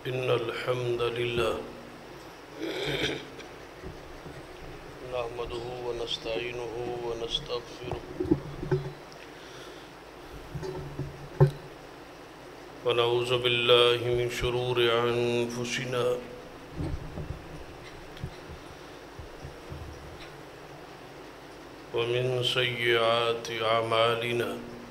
إن الحمد لله نحمده ونستعينه ونستغفره ونعوذ بالله من شرور أنفسنا ومن سيئات أعمالنا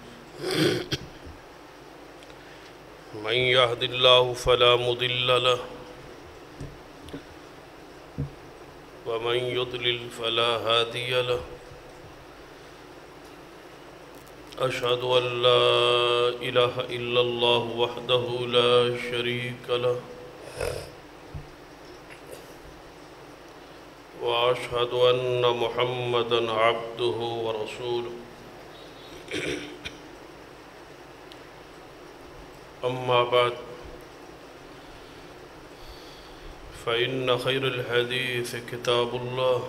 من يهد الله فلا مضل له ومن يضلل فلا هادي له أشهد أن لا إله إلا الله وحده لا شريك له وأشهد أن محمدًا عبده ورسوله أما بعد فإن خير الحديث كتاب الله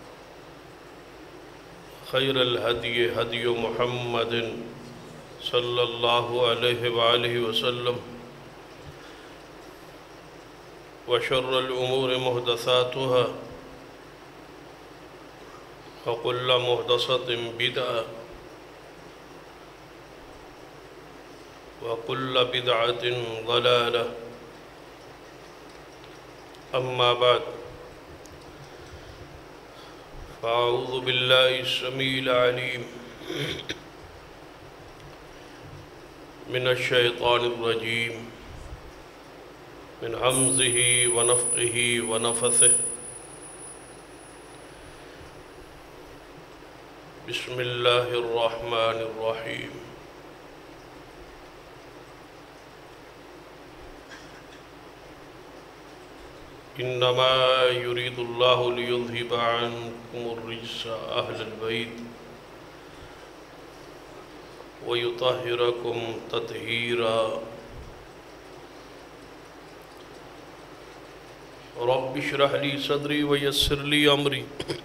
خير الهدي هدي محمد صلى الله عليه وآله وسلم وشر الأمور محدثاتها وكل محدثة بدعة وكل بدعة ضلالة أما بعد فأعوذ بالله السميع العليم من الشيطان الرجيم من همزه ونفخه ونفثه بسم الله الرحمن الرحيم إنما يريد الله ليذهب عنكم الرجس أهل البيت ويطهركم تطهيرا رب اشرح لي صدري ويسر لي أمري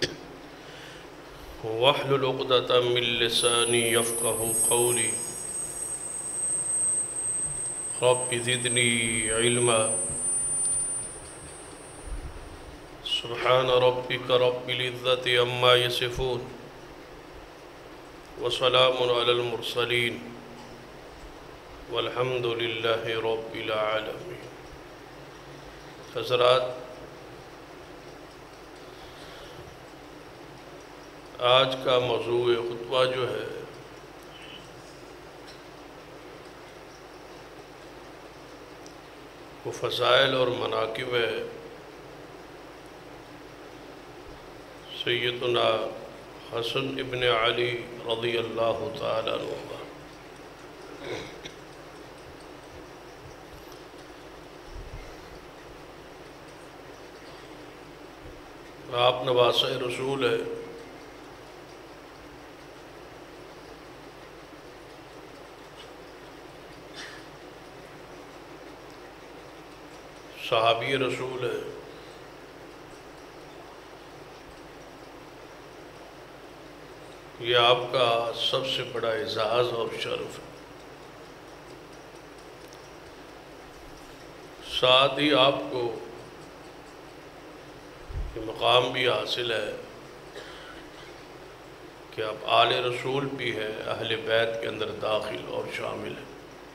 واحلل عقدة من لساني يفقهوا قولي رب زدني علما سبحان ربك رب العزة عما يصفون وسلام على المرسلين والحمد لله رب العالمين. حضرات، آج کا موضوع خطبہ جو ہے وہ فضائل اور مناقب ہے سیدنا حسن ابن علی رضی اللہ تعالیٰ عنہ. آپ نواسہ رسول ہے. صحابی رسول ہے. یہ آپ کا سب سے بڑا اعزاز اور شرف ہے. ساتھ ہی آپ کو یہ مقام بھی حاصل ہے کہ آپ آل رسول بھی ہے، اہل بیت کے اندر داخل اور شامل ہے.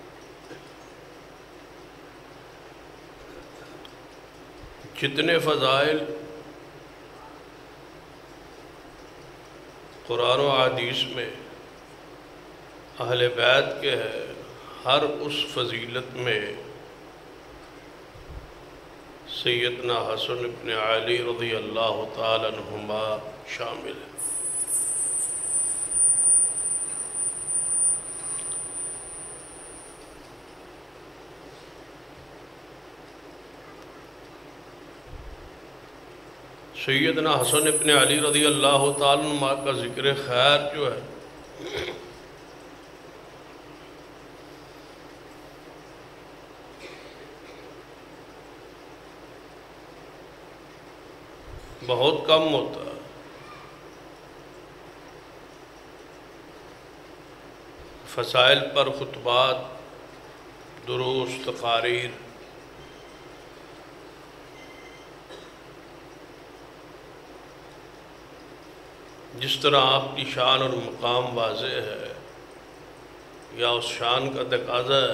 جتنے فضائل قرآن و حدیث میں اہل بیت کے ہے، ہر اس فضیلت میں سیدنا حسن ابن علی رضی اللہ تعالیٰ عنہما شامل ہے. سیدنا حسن ابن علی رضی اللہ تعالیٰ عنہ کا ذکر خیر جو ہے بہت کم ہوتا ہے. فضائل پر خطبات، دروس، تقاریر جس طرح آپ کی شان اور مقام واضح ہے یا اس شان کا تقاضا ہے،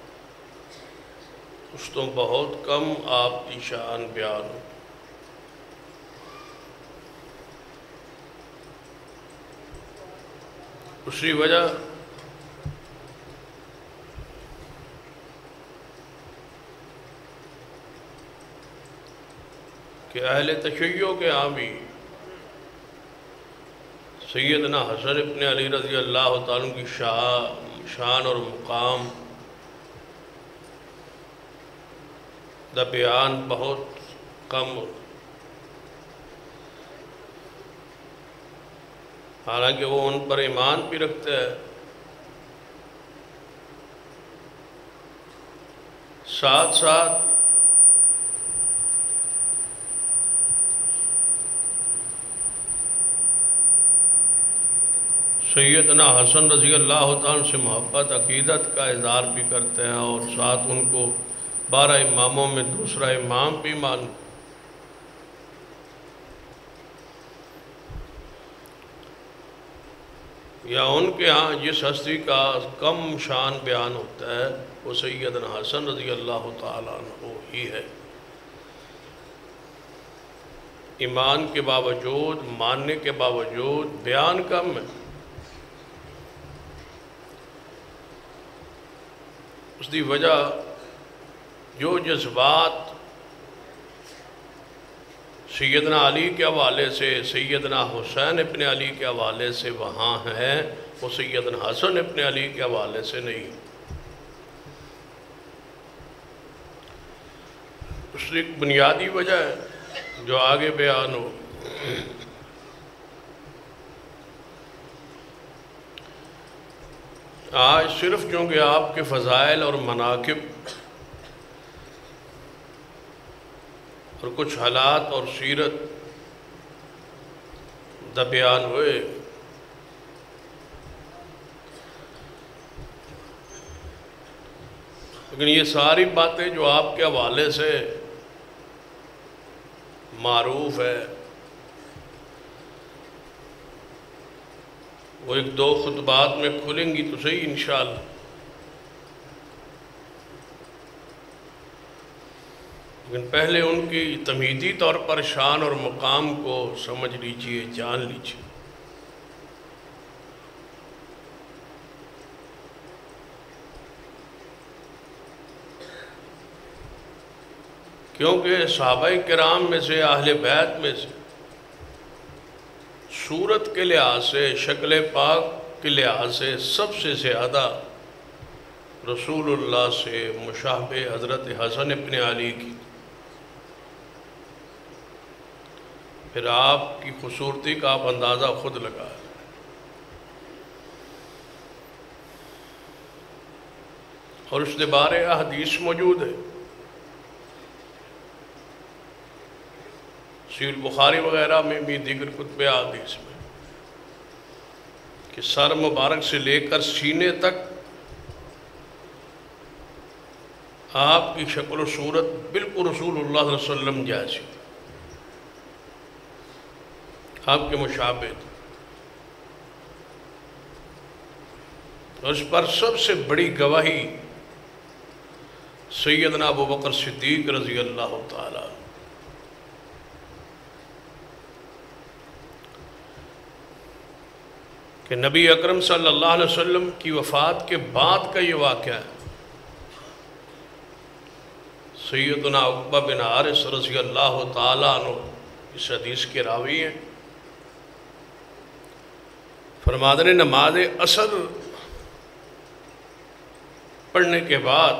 اس تو بہت کم آپ کی شان بیان ہو۔ اسی وجہ کہ اہل تشیع کے ہاں بھی سیدنا حسن ابن علی رضی اللہ تعالیٰ کی شان اور مقام دا بیان بہت کم ہو، حالانکہ وہ ان پر ایمان بھی رکھتے ہیں، ساتھ ساتھ سیدنا حسن رضی اللہ تعالیٰ سے محبت عقیدت کا اظہار بھی کرتے ہیں، اور ساتھ ان کو 12 اماموں میں دوسرا امام بھی مان۔ یا ان کے ہاں جس ہستی کا کم شان بیان ہوتا ہے وہ سیدنا حسن رضی اللہ تعالیٰ عنہ ہی ہے۔ ایمان کے باوجود، ماننے کے باوجود بیان کم ہے۔ اس کی وجہ جو جذبات سیدنا علی کے حوالے سے، سیدنا حسین ابن علی کے حوالے سے وہاں ہیں، وہ سیدنا حسن ابن علی کے حوالے سے نہیں۔ اس کی ایک بنیادی وجہ ہے جو آگے بیان ہو۔ آج صرف چونکہ آپ کے فضائل اور مناقب اور کچھ حالات اور سیرت دا بیان ہوئے، لیکن یہ ساری باتیں جو آپ کے حوالے سے معروف ہے وہ ایک دو خطبات میں کھلیں گی تو صحیح انشاءاللہ۔ لیکن پہلے ان کی تمہیدی طور پر شان اور مقام کو سمجھ لیجئے، جان لیجئے۔ کیونکہ صحابہ کرام میں سے، اہل بیت میں سے، صورت کے لحاظ سے، شکل پاک کے لحاظ سے سب سے زیادہ رسول اللہ سے مشابہ حضرت حسن ابن علی کی۔ پھر آپ کی خوبصورتی کا آپ اندازہ خود لگائیں۔ اور اس کے بارے حدیث موجود ہے، صحیح بخاری وغیرہ میں بھی، دیگر کتب حدیث میں، کہ سر مبارک سے لے کر سینے تک آپ کی شکل و صورت بالکل رسول اللہ صلی اللہ علیہ وسلم جیسی، آپ کے مشابہ تھے۔ اور اس پر سب سے بڑی گواہی سیدنا ابو بکر صدیق رضی اللہ تعالیٰ، کہ نبی اکرم صلی اللہ علیہ وسلم کی وفات کے بعد کا یہ واقعہ ہے۔ سیدنا عقبہ بن حارث رضی اللہ تعالیٰ عنہ اس حدیث کے راوی ہیں، فرماتے ہیں نماز عصر پڑھنے کے بعد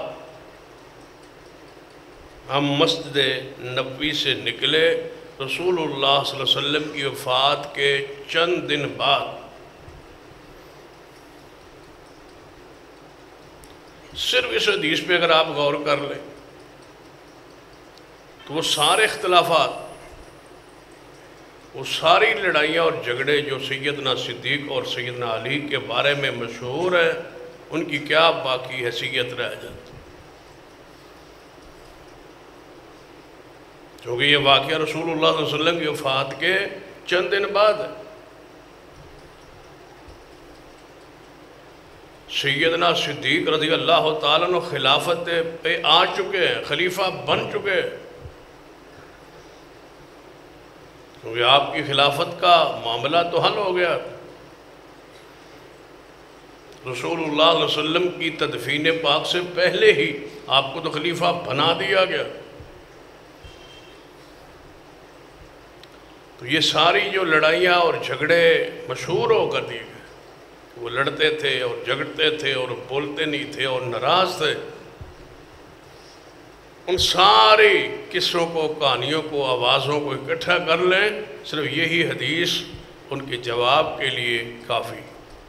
ہم مسجد نبوی سے نکلے، رسول اللہ صلی اللہ علیہ وسلم کی وفات کے چند دن بعد۔ صرف اس حدیث پہ اگر آپ غور کر لیں تو وہ سارے اختلافات، وہ ساری لڑائیاں اور جھگڑے جو سیدنا صدیق اور سیدنا علی کے بارے میں مشہور ہیں، ان کی کیا باقی حیثیت رہ جاتی، کیونکہ یہ واقعہ رسول اللہ صلی اللہ علیہ وسلم کی وفات کے چند دن بعد ہے۔ سیدنا صدیق رضی اللہ تعالیٰ عنہ خلافت پہ آ چکے ہیں، خلیفہ بن چکے ہیں، کیونکہ آپ کی خلافت کا معاملہ تو حل ہو گیا۔ رسول اللہ صلی اللہ علیہ وسلم کی تدفین پاک سے پہلے ہی آپ کو تو خلیفہ بنا دیا گیا۔ تو یہ ساری جو لڑائیاں اور جھگڑے مشہور ہو کر دیے گئے، وہ لڑتے تھے اور جھگڑتے تھے اور بولتے نہیں تھے اور ناراض تھے، ان سارے قصوں کو، کہانیوں کو، آوازوں کو اکٹھا کر لیں، صرف یہی حدیث ان کے جواب کے لیے کافی۔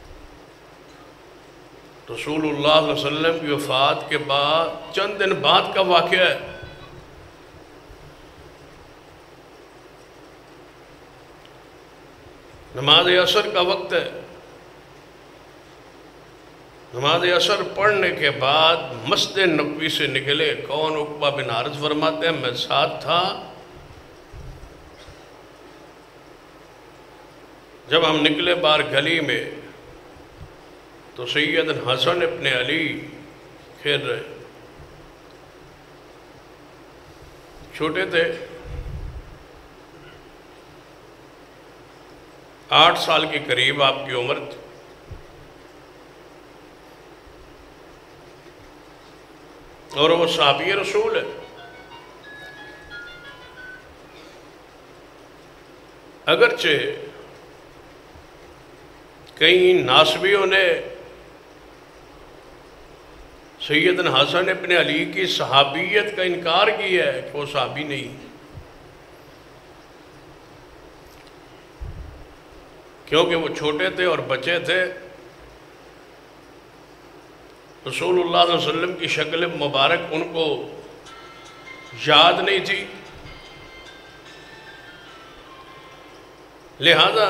رسول اللہ صلی اللہ علیہ وسلم کی وفات کے بعد چند دن بعد کا واقعہ ہے۔ نماز عصر کا وقت ہے، نماز عصر پڑھنے کے بعد مسجد نبوی سے نکلے، کون؟ عقبہ بن حارث فرماتے ہیں میں ساتھ تھا، جب ہم نکلے باہر گلی میں تو سیدنا حسن ابن علی کھیل رہے، چھوٹے تھے، 8 سال کے قریب آپ کی عمر تھی۔ اور وہ صحابی رسول ہے۔ اگرچہ کئی ناسبیوں نے سیدنا حسن ابن علی کی صحابیت کا انکار کیا ہے کہ وہ صحابی نہیں، کیونکہ وہ چھوٹے تھے اور بچے تھے، رسول اللہ صلی اللہ علیہ وسلم کی شکل مبارک ان کو یاد نہیں تھی، لہذا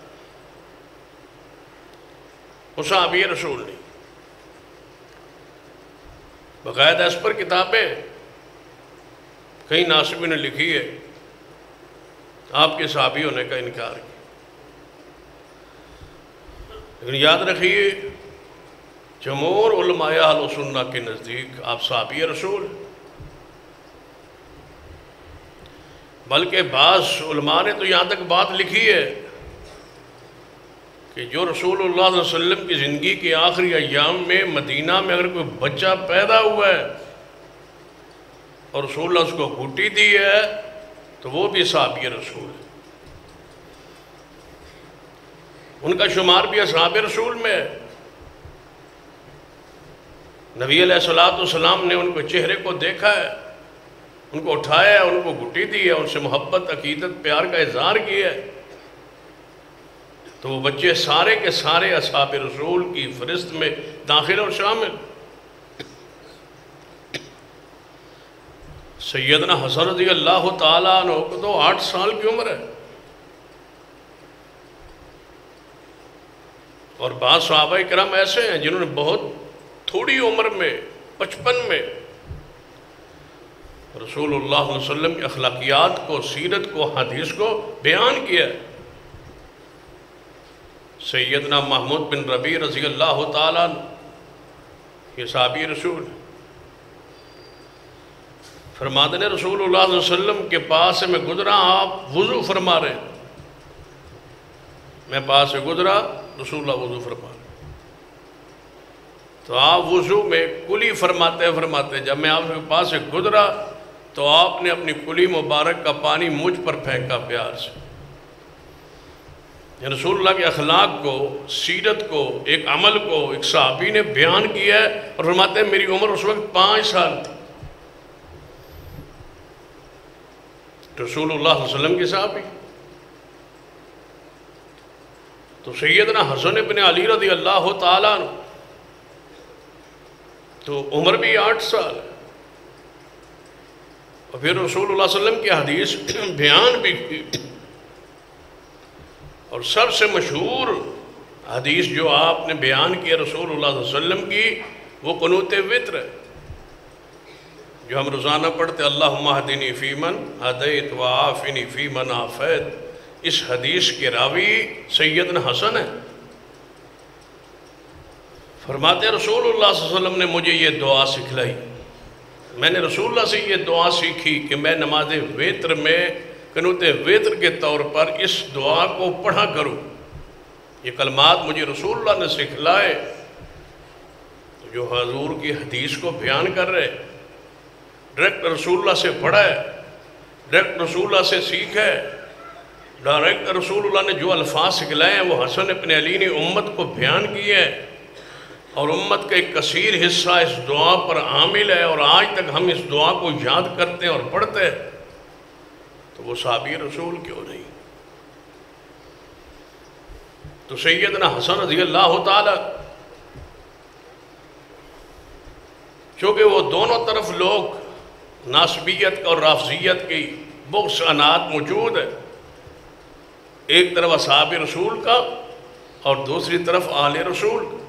وہ صحابی رسول نہیں۔ باقاعدہ اس پر کتابیں کئی ناسبیوں نے لکھی ہے، آپ کے صحابی ہونے کا انکار کیا، لیکن یاد رکھیے جمہور علماء اہل سنہ کے نزدیک آپ صحابی رسول، بلکہ بعض علماء نے تو یہاں تک بات لکھی ہے کہ جو رسول اللہ صلی اللہ علیہ وسلم کی زندگی کے آخری ایام میں مدینہ میں اگر کوئی بچہ پیدا ہوا ہے اور رسول اللہ اس کو گھٹی دی ہے تو وہ بھی صحابی رسول ہے، ان کا شمار بھی اصحاب رسول میں ہے۔ نبی علیہ السلام نے ان کو چہرے کو دیکھا ہے، ان کو اٹھایا ہے، ان کو گھٹی دی ہے، ان سے محبت، عقیدت، پیار کا اظہار کیا ہے، تو وہ بچے سارے کے سارے اصحاب رسول کی فہرست میں داخل اور شامل۔ سیدنا حسن رضی اللہ تعالیٰ عنہ کو تو 8 سال کی عمر ہے، اور بعض صحابہ کرام ایسے ہیں جنہوں نے بہت تھوڑی عمر میں 55 میں رسول اللہ صلی اللہ علیہ وسلم کی اخلاقیات کو، سیرت کو، حدیث کو بیان کیا ہے۔ سیدنا محمود بن ربیع رضی اللہ تعالیٰ عنہ یہ صحابی رسول فرماتے ہیں رسول اللہ صلی اللہ علیہ وسلم کے پاس سے میں گزرا، آپ وضو فرما رہے ہیں، میں پاس سے گزرا، رسول اللہ وضو فرما رہے ہیں، تو آپ وضو میں کلی فرماتے جب میں آپ کے پاس سے گزرا تو آپ نے اپنی کلی مبارک کا پانی مجھ پر پھینکا پیار سے۔ رسول اللہ کے اخلاق کو، سیرت کو، ایک عمل کو ایک صحابی نے بیان کیا ہے، اور فرماتے ہیں میری عمر اس وقت 5 سال تھی، رسول اللہ صلی اللہ علیہ وسلم کے صحابی۔ تو سیدنا حسن ابن علی رضی اللہ تعالیٰ عنہ تو عمر بھی 8 سال ہے، اور پھر رسول اللہ صلی اللہ علیہ وسلم کی حدیث بیان بھی کی، اور سب سے مشہور حدیث جو آپ نے بیان کی رسول اللہ صلی اللہ علیہ وسلم کی وہ قنوت وتر ہے، جو ہم روزانہ پڑھتے اللہم اہدنی فیمن ہدیت وعافنی فیمن عافیت۔ اس حدیث کے راوی سیدنا حسن ہے۔ فرماتے رسول اللہ صلی اللہ علیہ وسلم نے مجھے یہ دعا سکھلائی، میں نے رسول اللہ سے یہ دعا سیکھی کہ میں نماز وتر میں قنوت وتر کے طور پر اس دعا کو پڑھا کروں۔ یہ کلمات مجھے رسول اللہ نے سکھلائے، جو حضور کی حدیث کو بیان کر رہے، ڈائریکٹ رسول اللہ سے پڑھا ہے، ڈائریکٹ رسول اللہ سے سیکھا ہے، ڈائریکٹ رسول اللہ نے جو الفاظ سکھلائے ہیں وہ حسن ابن علی نے امت کو بیان کیے ہیں، اور امت کا ایک کثیر حصہ اس دعا پر عامل ہے، اور آج تک ہم اس دعا کو یاد کرتے ہیں اور پڑھتے ہیں، تو وہ صحابی رسول کیوں نہیں؟ تو سیدنا حسن رضی اللہ تعالی، چونکہ وہ دونوں طرف لوگ ناسبیت اور رافضیت کی بغض عناد موجود ہے، ایک طرف اصحاب رسول کا اور دوسری طرف آل رسول کا،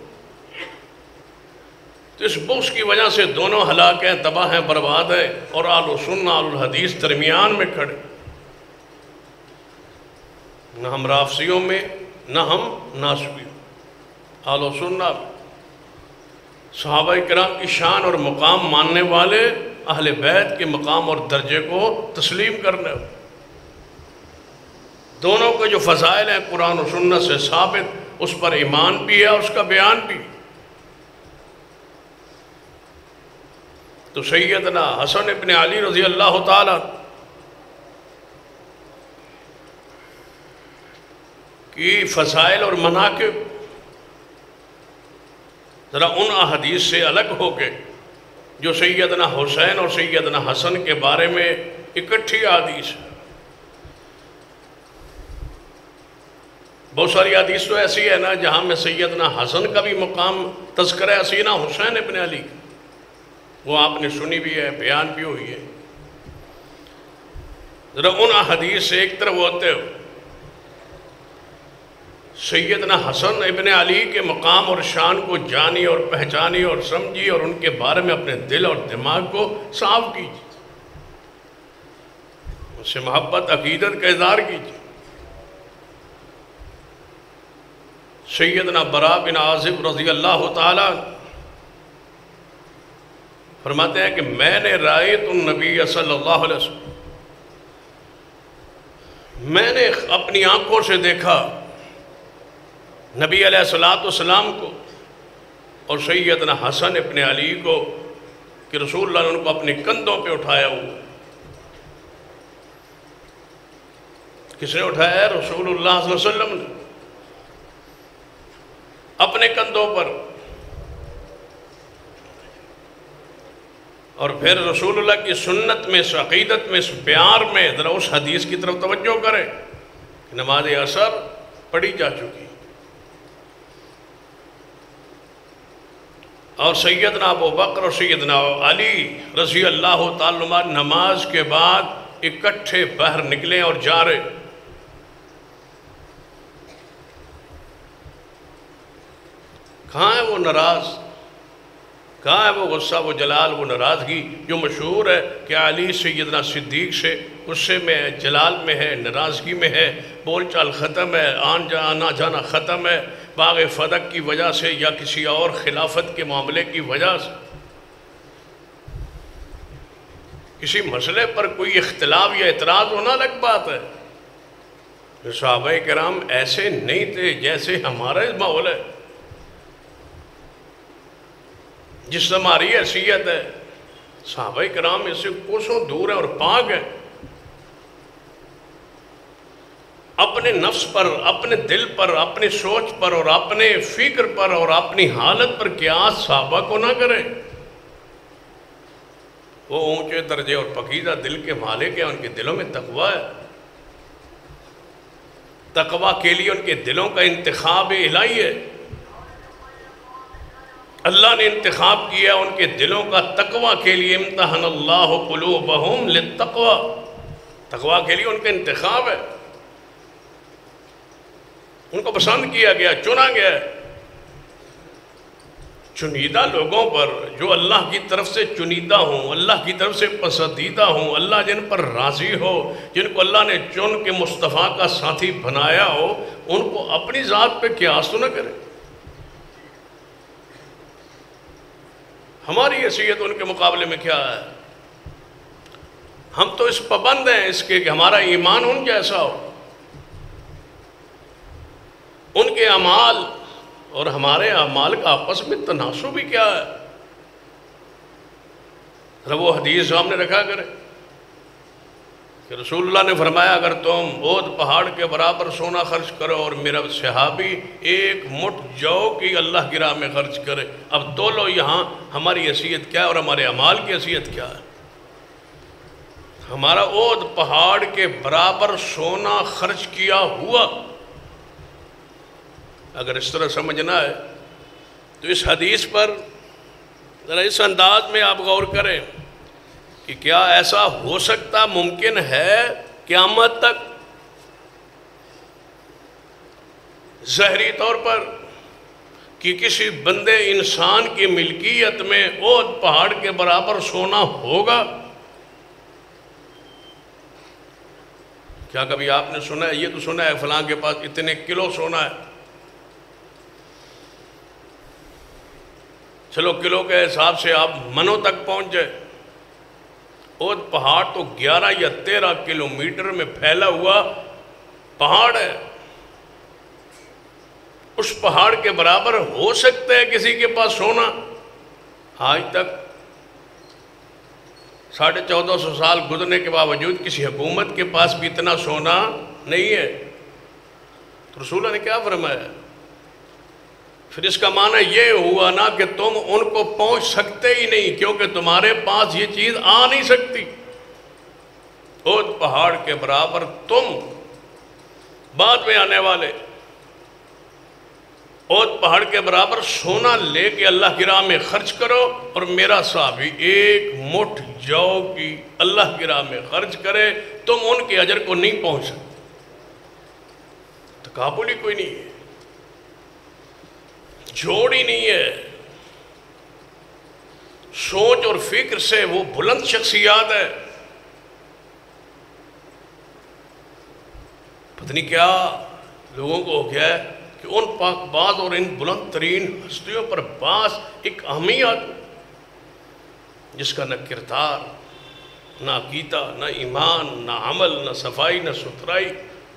تو اس بغض کی وجہ سے دونوں ہلاک ہیں، تباہ ہیں، برباد ہیں، اور اہل سنت اہل الحدیث درمیان میں کھڑے، نہ ہم رافضیوں میں نہ ہم ناسبیوں، اہل سنت صحابہ کرام کی شان اور مقام ماننے والے، اہل بیت کے مقام اور درجے کو تسلیم کرنے والے، دونوں کے جو فضائل ہیں قرآن و سنت سے ثابت، اس پر ایمان بھی ہے اور اس کا بیان بھی۔ تو سیدنا حسن ابن علی رضی اللہ تعالی کی فضائل اور مناقب ذرا ان احادیث سے الگ ہو کے جو سیدنا حسین اور سیدنا حسن کے بارے میں اکٹھی حدیث ہے، بہت ساری حدیث تو ایسی ہے نا جہاں میں سیدنا حسن کا بھی مقام تذکرہ سینہ حسین ابن علی، وہ آپ نے سنی بھی ہے، بیان بھی ہوئی ہے۔ ذرا ان احادیث سے ایک طرف ہوتے ہو سیدنا حسن ابن علی کے مقام اور شان کو جانی اور پہچانی اور سمجھی، اور ان کے بارے میں اپنے دل اور دماغ کو صاف کیجیے، اس سے محبت عقیدت کا اظہار کیجیے۔ سیدنا براء بن عازب رضی اللہ تعالی فرماتے ہیں کہ میں نے رأیت النبی صلی اللہ علیہ وسلم، میں نے اپنی آنکھوں سے دیکھا نبی علیہ السلام کو اور سیدنا حسن ابن علی کو کہ رسول اللہ نے ان کو اپنے کندھوں پہ اٹھایا ہوا۔ کس نے اٹھایا ہے؟ رسول اللہ صلی اللہ علیہ وسلم نے اپنے کندھوں پر، اور پھر رسول اللہ کی سنت میں، اس عقیدت میں، اس پیار میں ذرا اس حدیث کی طرف توجہ کریں کہ نماز عصر پڑھی جا چکی، اور سیدنا ابو بکر اور سیدنا علی رضی اللہ تعالیٰ عنہ نماز کے بعد اکٹھے باہر نکلے اور جا رہے۔ کہاں ہے وہ ناراض، کہاں ہے وہ غصہ، وہ جلال، وہ ناراضگی جو مشہور ہے کہ علی سیدنا صدیق سے غصے میں ہے، جلال میں ہے، ناراضگی میں ہے، بول چال ختم ہے، آنا جانا ختم ہے، باغ فدق کی وجہ سے یا کسی اور خلافت کے معاملے کی وجہ سے، کسی مسئلے پر کوئی اختلاف یا اعتراض ہونا الگ بات ہے۔ صحابہ کرام ایسے نہیں تھے جیسے ہمارا اس ماحول ہے، جس ہماری حیثیت ہے، صحابہ کرام اس سے کوسوں دور ہیں اور پاک ہیں۔ اپنے نفس پر، اپنے دل پر، اپنی سوچ پر اور اپنے فکر پر اور اپنی حالت پر قیاس صحابہ کو نہ کریں۔ وہ اونچے درجے اور پاکیزہ دل کے مالک ہیں، ان کے دلوں میں تقوی ہے، تقوی کے لیے ان کے دلوں کا انتخاب الہی ہے، اللہ نے انتخاب کیا ان کے دلوں کا تقوی کے لیے۔ امتحن اللہ قلوبہم للتقوی، تقوی کے لیے ان کا انتخاب ہے، ان کو پسند کیا گیا، چنا گیا ہے۔ چنیدہ لوگوں پر جو اللہ کی طرف سے چنیدہ ہوں، اللہ کی طرف سے پسندیدہ ہوں، اللہ جن پر راضی ہو، جن کو اللہ نے چن کے مصطفیٰ کا ساتھی بنایا ہو، ان کو اپنی ذات پہ قیاس تو نہ کرے۔ ہماری حیثیت ان کے مقابلے میں کیا ہے؟ ہم تو اس پابند ہیں اس کے کہ ہمارا ایمان ان جیسا ہو. ان کے اعمال اور ہمارے اعمال کا آپس میں تناسب بھی کیا ہے؟ وہ حدیث سامنے رکھا کرے کہ رسول اللہ نے فرمایا اگر تم احد پہاڑ کے برابر سونا خرچ کرو اور میرا صحابی ایک مٹھ جو کی اللہ کی راہ میں خرچ کرے. اب تولو یہاں ہماری حیثیت کیا ہے اور ہمارے اعمال کی حیثیت کیا ہے؟ ہمارا احد پہاڑ کے برابر سونا خرچ کیا ہوا. اگر اس طرح سمجھنا ہے تو اس حدیث پر ذرا اس انداز میں آپ غور کریں کہ کیا ایسا ہو سکتا ممکن ہے قیامت تک ظاہری طور پر کہ کسی بندے انسان کی ملکیت میں احد پہاڑ کے برابر سونا ہوگا؟ کیا کبھی آپ نے سنا ہے؟ یہ تو سنا ہے فلاں کے پاس اتنے کلو سونا ہے. چلو کلو کے حساب سے آپ منوں تک پہنچ جائے. احد پہاڑ تو 11 یا 13 کلومیٹر میں پھیلا ہوا پہاڑ ہے. اس پہاڑ کے برابر ہو سکتا ہے کسی کے پاس سونا؟ آج تک 1450 سال گزرنے کے باوجود کسی حکومت کے پاس بھی اتنا سونا نہیں ہے. تو رسول اللہ نے کیا فرمایا؟ پھر اس کا معنی یہ ہوا نا کہ تم ان کو پہنچ سکتے ہی نہیں کیونکہ تمہارے پاس یہ چیز آ نہیں سکتی. احد پہاڑ کے برابر تم بعد میں آنے والے احد پہاڑ کے برابر سونا لے کے اللہ کی راہ میں خرچ کرو اور میرا صحابی ایک مٹھ جو کی اللہ کی راہ میں خرچ کرے، تم ان کے اجر کو نہیں پہنچ سکتے. تقابل ہی کوئی نہیں ہے، جوڑ ہی نہیں ہے. سوچ اور فکر سے وہ بلند شخصیات ہے. پتہ نہیں کیا لوگوں کو ہو گیا ہے کہ ان پاک باز اور ان بلند ترین ہستیوں پر باز ایک اہمیت جس کا نہ کردار، نہ عقیدہ، نہ ایمان، نہ عمل، نہ صفائی، نہ ستھرائی.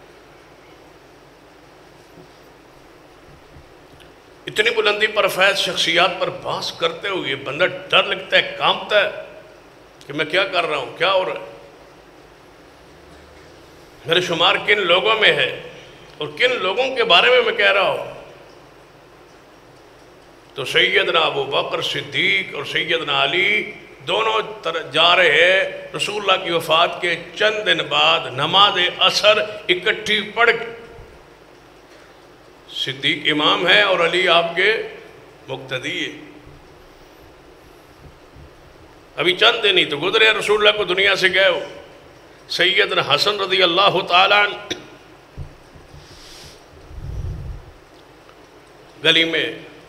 اتنی بلندی پر فیض شخصیات پر بحث کرتے ہوئے بندہ ڈر لگتا ہے، کانپتا ہے کہ میں کیا کر رہا ہوں، کیا ہو رہا ہے، میرے شمار کن لوگوں میں ہے اور کن لوگوں کے بارے میں کہہ رہا ہوں. تو سیدنا ابو بکر صدیق اور سیدنا علی دونوں جا رہے ہیں رسول اللہ کی وفات کے چند دن بعد نماز عصر اکٹھی پڑھ کے. صدیق امام ہے اور علی آپ کے مقتدی ہے. ابھی چند دن ہی تو گزرے رسول اللہ کو دنیا سے گئے ہو. سیدنا حسن رضی اللہ تعالیٰ گلی میں،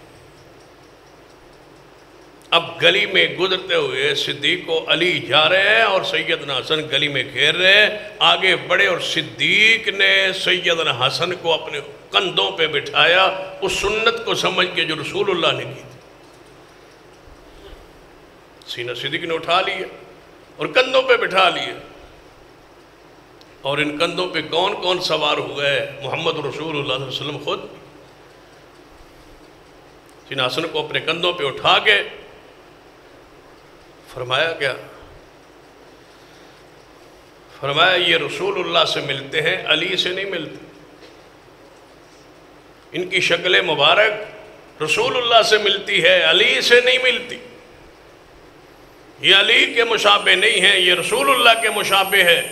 اب گلی میں گزرتے ہوئے صدیق کو علی جا رہے ہیں اور سیدنا حسن گلی میں گھیر رہے ہیں. آگے بڑھے اور صدیق نے سیدنا حسن کو اپنے کندھوں پہ بٹھایا اس سنت کو سمجھ کے جو رسول اللہ نے کی تھی. سینہ صدیق نے اٹھا لیا اور کندھوں پہ بٹھا لیا. اور ان کندھوں پہ کون کون سوار ہوئے؟ محمد رسول اللہ صلی اللہ علیہ وسلم خود. سینہ حسن کو اپنے کندھوں پہ اٹھا کے فرمایا کیا؟ فرمایا یہ رسول اللہ سے ملتے ہیں، علی سے نہیں ملتے. ان کی شکل مبارک رسول اللہ سے ملتی ہے، علی سے نہیں ملتی. یہ علی کے مشابہ نہیں ہیں، یہ رسول اللہ کے مشابہ ہے.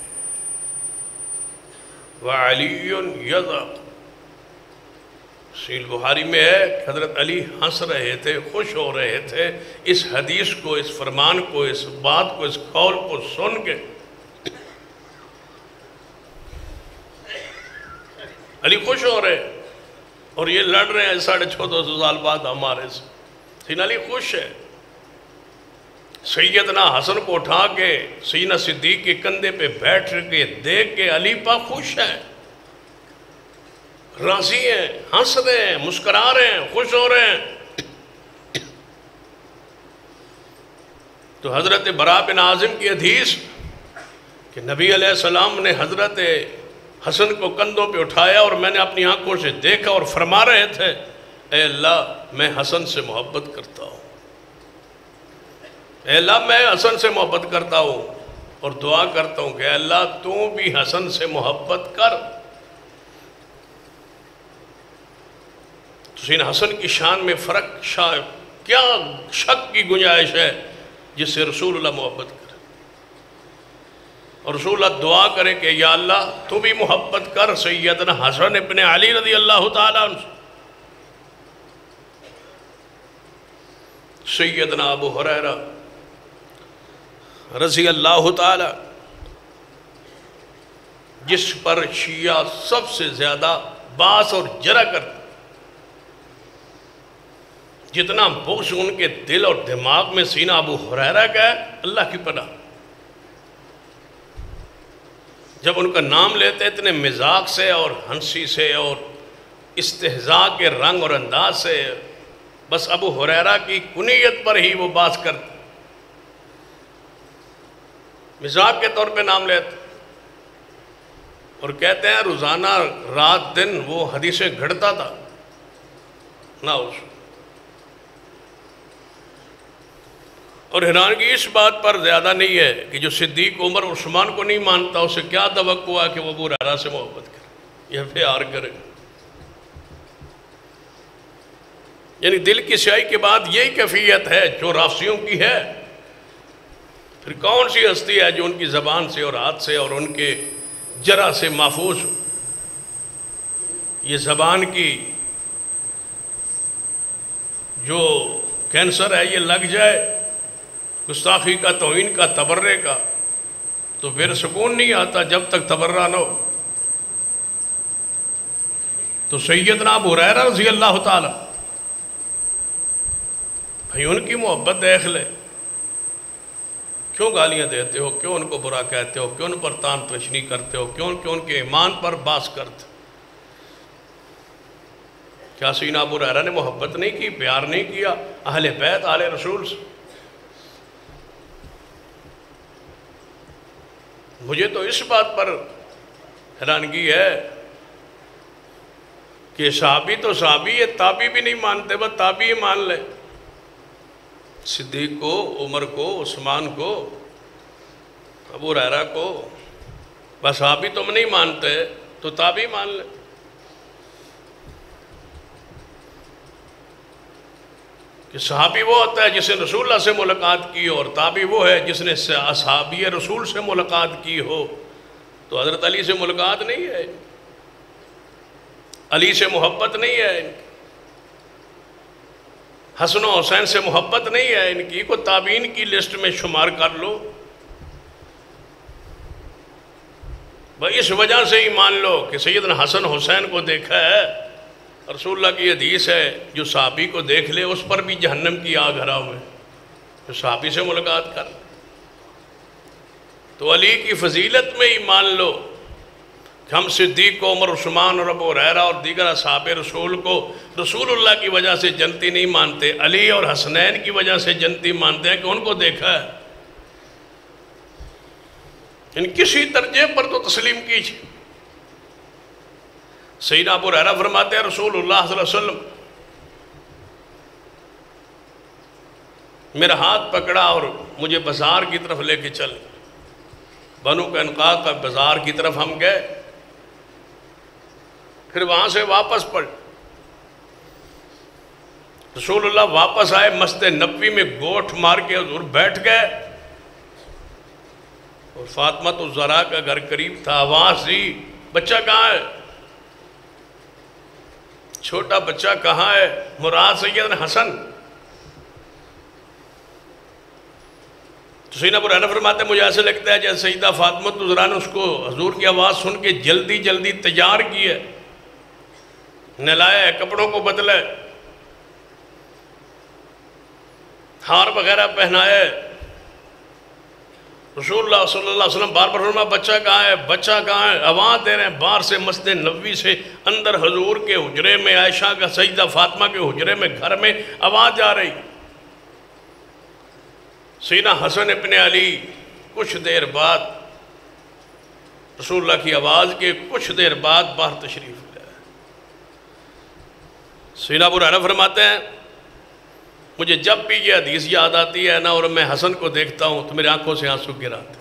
وَعَلِيٌّ يَضْحَكُ. صحیح بخاری میں ہے کہ حضرت علی ہنس رہے تھے، خوش ہو رہے تھے اس حدیث کو، اس فرمان کو، اس بات کو، اس قول کو سن کے. علی خوش ہو رہے اور یہ لڑ رہے ہیں 1450 سال بعد ہمارے سے. سیدنا علی خوش ہے. سیدنا حسن کو اٹھا کے سیدنا صدیق کے کندھے پہ بیٹھ کے دیکھ کے علی پاک خوش ہیں، راضی ہیں، ہنس رہے ہیں، مسکرا رہے ہیں، خوش ہو رہے ہیں. تو حضرت براء بن عازم کی حدیث کہ نبی علیہ السلام نے حضرت حسن کو کندھوں پہ اٹھایا اور میں نے اپنی آنکھوں سے دیکھا اور فرما رہے تھے اے اللہ میں حسن سے محبت کرتا ہوں، اے اللہ میں حسن سے محبت کرتا ہوں، اور دعا کرتا ہوں کہ اے اللہ تو بھی حسن سے محبت کر۔ تو سین حسن کی شان میں فرق کیا شک کی گنجائش ہے جس سے رسول اللہ محبت کرے، اور رسول اللہ دعا کرے کہ یا اللہ تو بھی محبت کر سیدنا حسن ابن علی رضی اللہ تعالیٰ عنہ سے۔ سیدنا ابو ہریرہ رضی اللہ تعالیٰ جس پر شیعہ سب سے زیادہ باس اور جرا کرتے، جتنا بغض ان کے دل اور دماغ میں سینہ ابو ہریرہ کا ہے، اللہ کی پناہ۔ جب ان کا نام لیتے اتنے مزاق سے اور ہنسی سے اور استہزاء کے رنگ اور انداز سے، بس ابو ہریرہ کی کنیت پر ہی وہ بات کرتے، مزاق کے طور پہ نام لیتے، اور کہتے ہیں روزانہ رات دن وہ حدیثیں گھڑتا تھا نہ اس۔ اور حیرانگی اس بات پر زیادہ نہیں ہے کہ جو صدیق عمر عثمان کو نہیں مانتا اسے کیا توقع ہے کہ وہ ابو ہریرہ سے محبت کرے یا پیار کرے۔ یعنی دل کی سیاہی کے بعد یہی کیفیت ہے جو رافضیوں کی ہے، پھر کون سی ہستی ہے جو ان کی زبان سے اور ہاتھ سے اور ان کے جرح سے محفوظ ہو؟ یہ زبان کی جو کینسر ہے یہ لگ جائے گستاخی کا، توہین کا، تبرے کا، تو پھر سکون نہیں آتا جب تک تبرہ نہ ہو۔ تو سیدنا ابو ہریرہ رضی اللہ تعالیٰ، بھائی ان کی محبت دیکھ لے، کیوں گالیاں دیتے ہو، کیوں ان کو برا کہتے ہو، کیوں ان پر تان تشنی کرتے ہو، کیوں ان کے ایمان پر باس کرتے؟ کیا سینہ ابو ہریرہ نے محبت نہیں کی، پیار نہیں کیا اہل بیت آل رسول سے؟ مجھے تو اس بات پر حیرانگی ہے کہ صحابی تو صحابی ہے، تابعی بھی نہیں مانتے، بس تابعی مان لے، صدیق کو، عمر کو، عثمان کو، ابو ہریرہ کو، بس صحابی تم نہیں مانتے تو تابعی مان لے۔ کہ صحابی وہ ہوتا ہے جس نے رسول اللہ سے ملاقات کی ہو، اور تابعی وہ ہے جس نے اصحابی رسول سے ملاقات کی ہو۔ تو حضرت علی سے ملاقات نہیں ہے، علی سے محبت نہیں ہے ان کی، حسن و حسین سے محبت نہیں ہے ان کی، کو تابعین کی لسٹ میں شمار کر لو۔ اس وجہ سے ہی مان لو کہ سیدنا حسن حسین کو دیکھا ہے، رسول اللہ کی حدیث ہے جو صحابی کو دیکھ لے اس پر بھی جہنم کی آگ حرام ہے، جو صحابی سے ملاقات کر۔ تو علی کی فضیلت میں ہی مان لو کہ ہم صدیق کو، عمر، عثمان اور ابو ہریرہ اور دیگر اصحاب رسول کو رسول اللہ کی وجہ سے جنتی نہیں مانتے، علی اور حسنین کی وجہ سے جنتی مانتے ہیں کہ ان کو دیکھا ہے۔ ان کسی درجے پر تو تسلیم کیجیے۔ سیدنا ابو ہریرہ فرماتے ہیں رسول اللہ صلی اللہ علیہ وسلم میرا ہاتھ پکڑا اور مجھے بازار کی طرف لے کے چل، بنو قینقاع کا بازار کی طرف ہم گئے، پھر وہاں سے واپس پڑ رسول اللہ واپس آئے، مسجد نبوی میں گوٹھ مار کے حضور بیٹھ گئے، اور فاطمہ الزہرا کا گھر قریب تھا، آواز دی بچہ کہاں ہے؟ چھوٹا بچہ کہاں ہے؟ مراد سیدنا حسن۔ تو سیدنا ابو ہریرہ فرماتے ہیں مجھے ایسے لگتا ہے جیسے سیدہ فاطمہ الزہرا نے اس کو حضور کی آواز سن کے جلدی جلدی تیار کی ہے، نہلایا ہے، کپڑوں کو بدلا ہے، ہار وغیرہ پہنایا ہے۔ رسول اللہ صلی اللہ علیہ وسلم بار بار فرمایا بچہ کہاں ہے، بچہ کہاں ہے؟ آواز دے رہے ہیں باہر سے، مسجد نبوی سے اندر حضور کے حجرے میں، عائشہ کا سیدہ فاطمہ کے حجرے میں، گھر میں آواز جا رہی۔ سیدنا حسن ابن علی کچھ دیر بعد رسول اللہ کی آواز کے کچھ دیر بعد باہر تشریف لائے۔ سیدنا ابو ہریرہ فرماتے ہیں مجھے جب بھی یہ حدیث یاد آتی ہے نا اور میں حسن کو دیکھتا ہوں تو میری آنکھوں سے آنسو گر آتے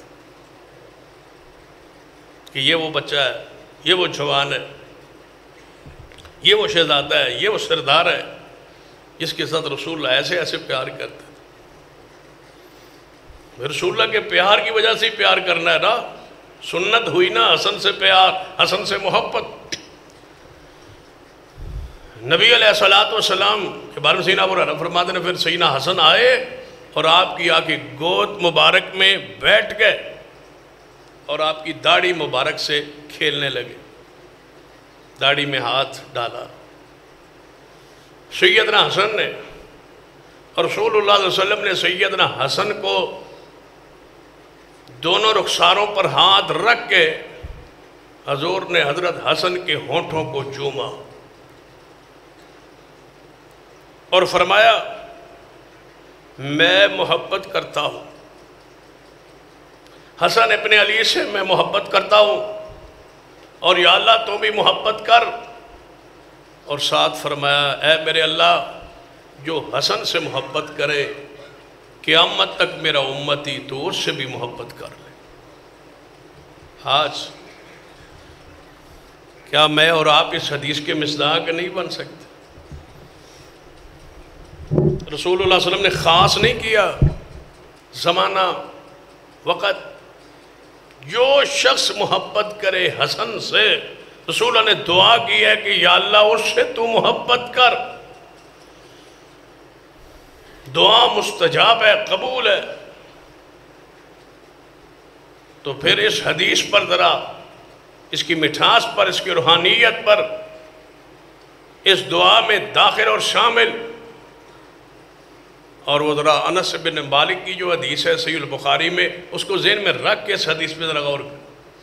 کہ یہ وہ بچہ ہے، یہ وہ جوان ہے، یہ وہ شہزادہ ہے، یہ وہ سردار ہے جس کے ساتھ رسول اللہ ایسے ایسے پیار کرتے تھے۔ رسول اللہ کے پیار کی وجہ سے ہی پیار کرنا ہے نا، سنت ہوئی نا حسن سے پیار، حسن سے محبت۔ نبی علیہ السلام کے بارے میں سیدنا ابو ہریرہ فرماتے ہیں پھر سیدنا حسن آئے اور آپ کی آ کے گود مبارک میں بیٹھ گئے اور آپ کی داڑھی مبارک سے کھیلنے لگے، داڑھی میں ہاتھ ڈالا۔ سیدنا حسن نے اور رسول اللہ صلی اللہ علیہ وسلم نے سیدنا حسن کو دونوں رخساروں پر ہاتھ رکھ کے حضور نے حضرت حسن کے ہونٹوں کو چوما اور فرمایا میں محبت کرتا ہوں، حسن ابن علی سے میں محبت کرتا ہوں اور یا اللہ تو بھی محبت کر۔ اور ساتھ فرمایا اے میرے اللہ جو حسن سے محبت کرے قیامت تک میرا امتی تو اس سے بھی محبت کر لے۔ آج کیا میں اور آپ اس حدیث کے مصداق نہیں بن سکتے؟ رسول اللہ صلی اللہ علیہ وسلم نے خاص نہیں کیا زمانہ وقت، جو شخص محبت کرے حسن سے، رسول اللہ نے دعا کی ہے کہ یا اللہ اس سے تو محبت کر۔ دعا مستجاب ہے، قبول ہے۔ تو پھر اس حدیث پر ذرا اس کی مٹھاس پر، اس کی روحانیت پر، اس دعا میں داخل اور شامل، اور وہ ذرا انس بن مالک کی جو حدیث ہے صحیح البخاری میں، اس کو ذہن میں رکھ کے اس حدیث پہ ذرا غور کریں۔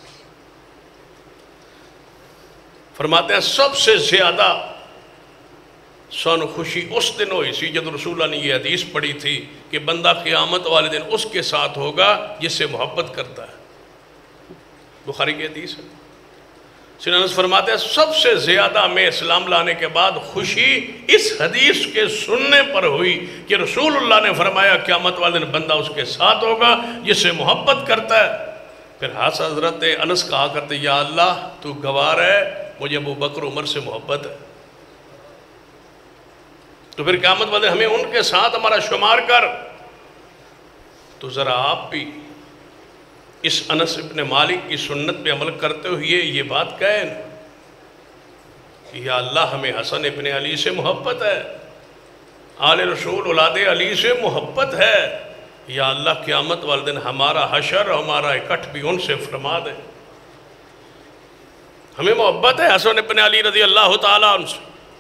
فرماتے ہیں سب سے زیادہ سانو خوشی اس دن ہوئی سی جب رسول اللہ نے یہ حدیث پڑھی تھی کہ بندہ قیامت والے دن اس کے ساتھ ہوگا جس سے محبت کرتا ہے، بخاری کی حدیث ہے۔ سیدنا انس فرماتے ہیں سب سے زیادہ میں اسلام لانے کے بعد خوشی اس حدیث کے سننے پر ہوئی کہ رسول اللہ نے فرمایا قیامت والے دن بندہ اس کے ساتھ ہوگا جس سے محبت کرتا ہے۔ پھر حضرت انس کہا کرتے یا اللہ تو گوار ہے مجھے ابو بکر عمر سے محبت ہے، تو پھر قیامت والے ہمیں ان کے ساتھ ہمارا شمار کر۔ تو ذرا آپ بھی اس انس ابن مالک کی سنت پہ عمل کرتے ہوئے یہ بات کہیں کہ یا اللہ ہمیں حسن ابن علی سے محبت ہے، آل رسول اولاد علی سے محبت ہے، یا اللہ قیامت والے دن ہمارا حشر ہمارا اکٹھ بھی ان سے فرما دے۔ ہمیں محبت ہے حسن ابن علی رضی اللہ تعالیٰ عنہ سے۔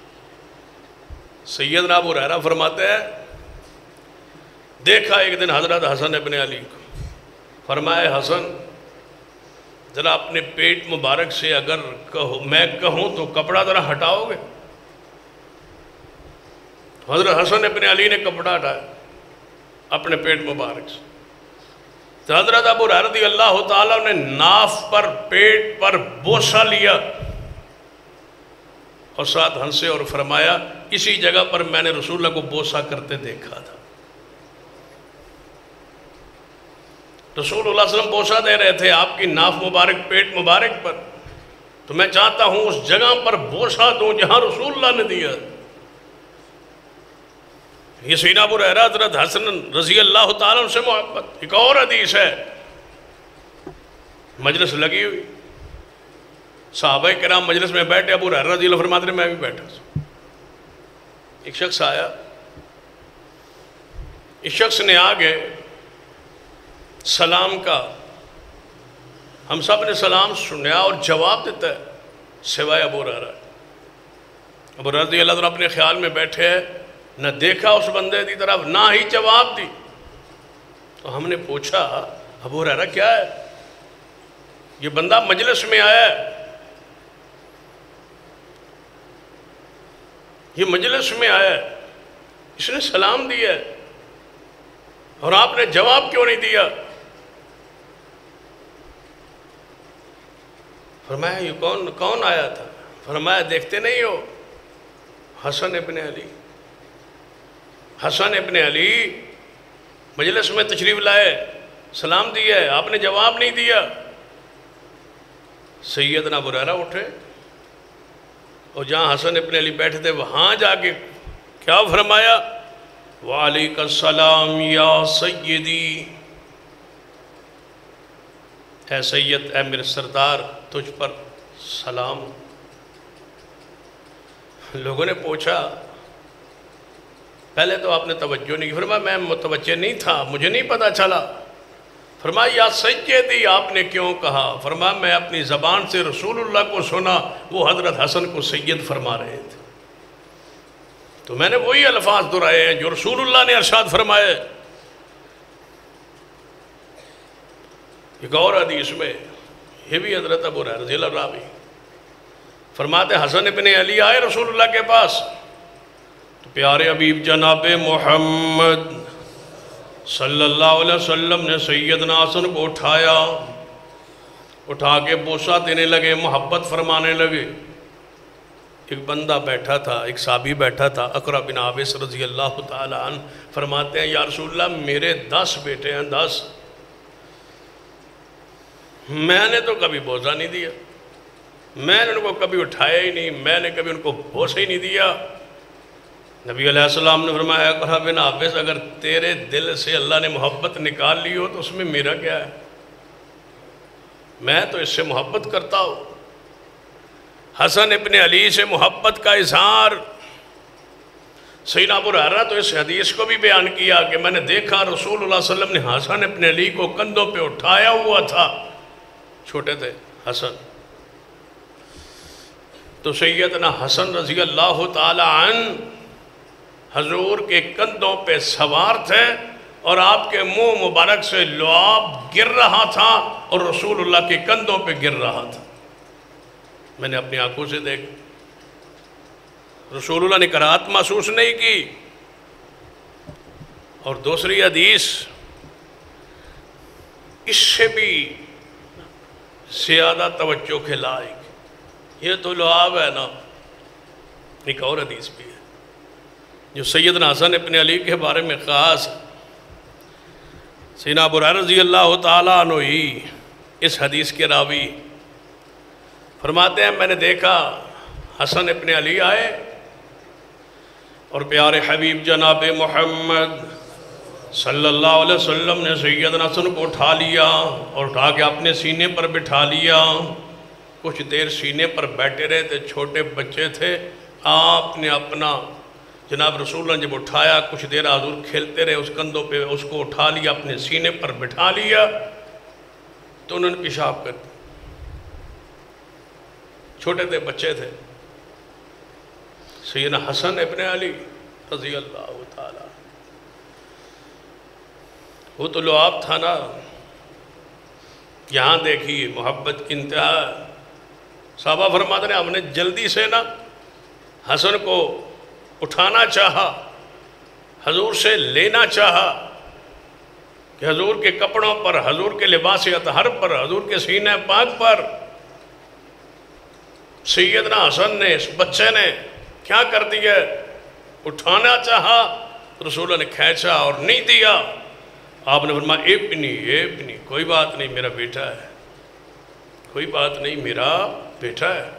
سیدنا ابو ہریرہ فرماتے ہیں دیکھا ایک دن حضرت حسن ابن علی کو، فرمایا حسن ذرا اپنے پیٹ مبارک سے اگر میں کہوں تو کپڑا ذرا ہٹاؤ گے؟ حضرت حسن ابن علی نے کپڑا ہٹایا اپنے پیٹ مبارک سے، تو حضرت ابو ہریرہ رضی اللہ تعالیٰ نے ناف پر پیٹ پر بوسہ لیا اور ساتھ ہنسے اور فرمایا اسی جگہ پر میں نے رسول اللہ کو بوسہ کرتے دیکھا تھا۔ رسول اللہ صلی اللہ علیہ وسلم بوسہ دے رہے تھے آپ کی ناف مبارک پیٹ مبارک پر، تو میں چاہتا ہوں اس جگہ پر بوسہ دوں جہاں رسول اللہ نے دیا۔ یہ سیدنا ابو ہریرہ حضرت حسن رضی اللہ تعالیٰ عنہ سے محبت۔ ایک اور حدیث ہے، مجلس لگی ہوئی، صحابہ کرام مجلس میں بیٹھے، ابو ہریرہ رضی اللہ فرماتے ہیں میں بھی بیٹھا۔ ایک شخص آیا، اس شخص نے آگے سلام کا، ہم سب نے سلام سنیا اور جواب دیتا ہے سوائے ابو ہریرہ۔ ابو ہریرہ رضی اللہ عنہ اپنے خیال میں بیٹھے ہیں، نہ دیکھا اس بندے کی طرف نہ ہی جواب دی۔ تو ہم نے پوچھا ابو ہریرہ کیا ہے؟ یہ بندہ مجلس میں آیا ہے، یہ مجلس میں آیا ہے، اس نے سلام دیا ہے، اور آپ نے جواب کیوں نہیں دیا؟ فرمایا یہ کون آیا تھا؟ فرمایا دیکھتے نہیں ہو حسن ابن علی. حسن ابن علی مجلس میں تشریف لائے، سلام دیا ہے، آپ نے جواب نہیں دیا. سیدنا ابو ہریرہ اٹھے اور جہاں حسن ابن علی بیٹھے تھے وہاں جا کے کیا فرمایا؟ وعلیک السلام یا سیدی، اے سید، اے میرے سردار، تجھ پر سلام. لوگوں نے پوچھا، پہلے تو آپ نے توجہ نہیں کی. فرمایا میں متوجہ نہیں تھا، مجھے نہیں پتا چلا. فرمایا یا سیدی آپ نے کیوں کہا؟ فرمایا میں اپنی زبان سے رسول اللہ کو سنا، وہ حضرت حسن کو سید فرما رہے تھے، تو میں نے وہی الفاظ دہرائے ہیں جو رسول اللہ نے ارشاد فرمائے. ایک اور حدیث میں یہ بھی حضرت ابو ہریرہ رضی اللہ عنہ فرماتے حسن ابن علی آئے رسول اللہ کے پاس تو پیارے حبیب جناب محمد صلی اللہ علیہ وسلم نے سیدنا حسن کو اٹھا کے بوسہ دینے لگے، محبت فرمانے لگے. ایک بندہ بیٹھا تھا، ایک صحابی بیٹھا تھا، اقرع بن حابس رضی اللہ تعالی عنہ، فرماتے ہیں یا رسول اللہ میرے 10 بیٹے ہیں، 10. میں نے تو کبھی بوسہ نہیں دیا، میں نے ان کو کبھی اٹھایا ہی نہیں، میں نے کبھی ان کو بوسہ ہی نہیں دیا. نبی علیہ السلام نے فرمایا اقرع بن حابس اگر تیرے دل سے اللہ نے محبت نکال لی ہو تو اس میں میرا کیا ہے؟ میں تو اس سے محبت کرتا ہوں. حسن ابن علی سے محبت کا اظہار سیدنا ابو ہریرہ تو اس حدیث کو بھی بیان کیا کہ میں نے دیکھا رسول اللہ صلی اللہ علیہ وسلم نے حسن ابن علی کو کندھوں پہ اٹھایا ہوا تھا، چھوٹے تھے حسن. تو سیدنا حسن رضی اللہ تعالی عنہ حضور کے کندھوں پہ سوار تھے اور آپ کے منہ مبارک سے لعاب گر رہا تھا اور رسول اللہ کے کندھوں پہ گر رہا تھا. میں نے اپنی آنکھوں سے دیکھا، رسول اللہ نے کراہت محسوس نہیں کی. اور دوسری حدیث اس سے بھی زیادہ توجہ کے لائق، یہ تو لعاب ہے نا. ایک اور حدیث بھی ہے جو سیدنا حسن ابن علی کے بارے میں خاص سیدنا ابو ہریرہ رضی اللہ تعالیٰ عنہ ہی اس حدیث کے راوی فرماتے ہیں میں نے دیکھا حسن ابن علی آئے اور پیارے حبیب جناب محمد صلی اللہ علیہ وسلم نے سیدنا حسن کو اٹھا لیا اور اٹھا کے اپنے سینے پر بٹھا لیا. کچھ دیر سینے پر بیٹھے رہے تھے، چھوٹے بچے تھے. آپ نے اپنا جناب رسول اللہ نے جب اٹھایا کچھ دیر حضور کھیلتے رہے، اس کندھوں پہ اس کو اٹھا لیا، اپنے سینے پر بٹھا لیا تو انہوں نے پیشاب کر دیا. چھوٹے تھے، بچے تھے. سیدنا حسن ابن علی رضی اللہ تعالی، وہ تو لعاب تھا نا. یہاں دیکھیے محبت کی انتہا. صحابہ فرماتے ہیں ہم نے جلدی سے نا حسن کو اٹھانا چاہا، حضور سے لینا چاہا کہ حضور کے کپڑوں پر، حضور کے لباس اطہر پر، حضور کے سینہ پاک پر سیدنا حسن نے، اس بچے نے کیا کر دیا؟ اٹھانا چاہا. رسول اللہ نے کھینچا اور نہیں دیا. آپ نے فرمایا ابنی کوئی بات نہیں، میرا بیٹا ہے، کوئی بات نہیں، میرا بیٹا ہے.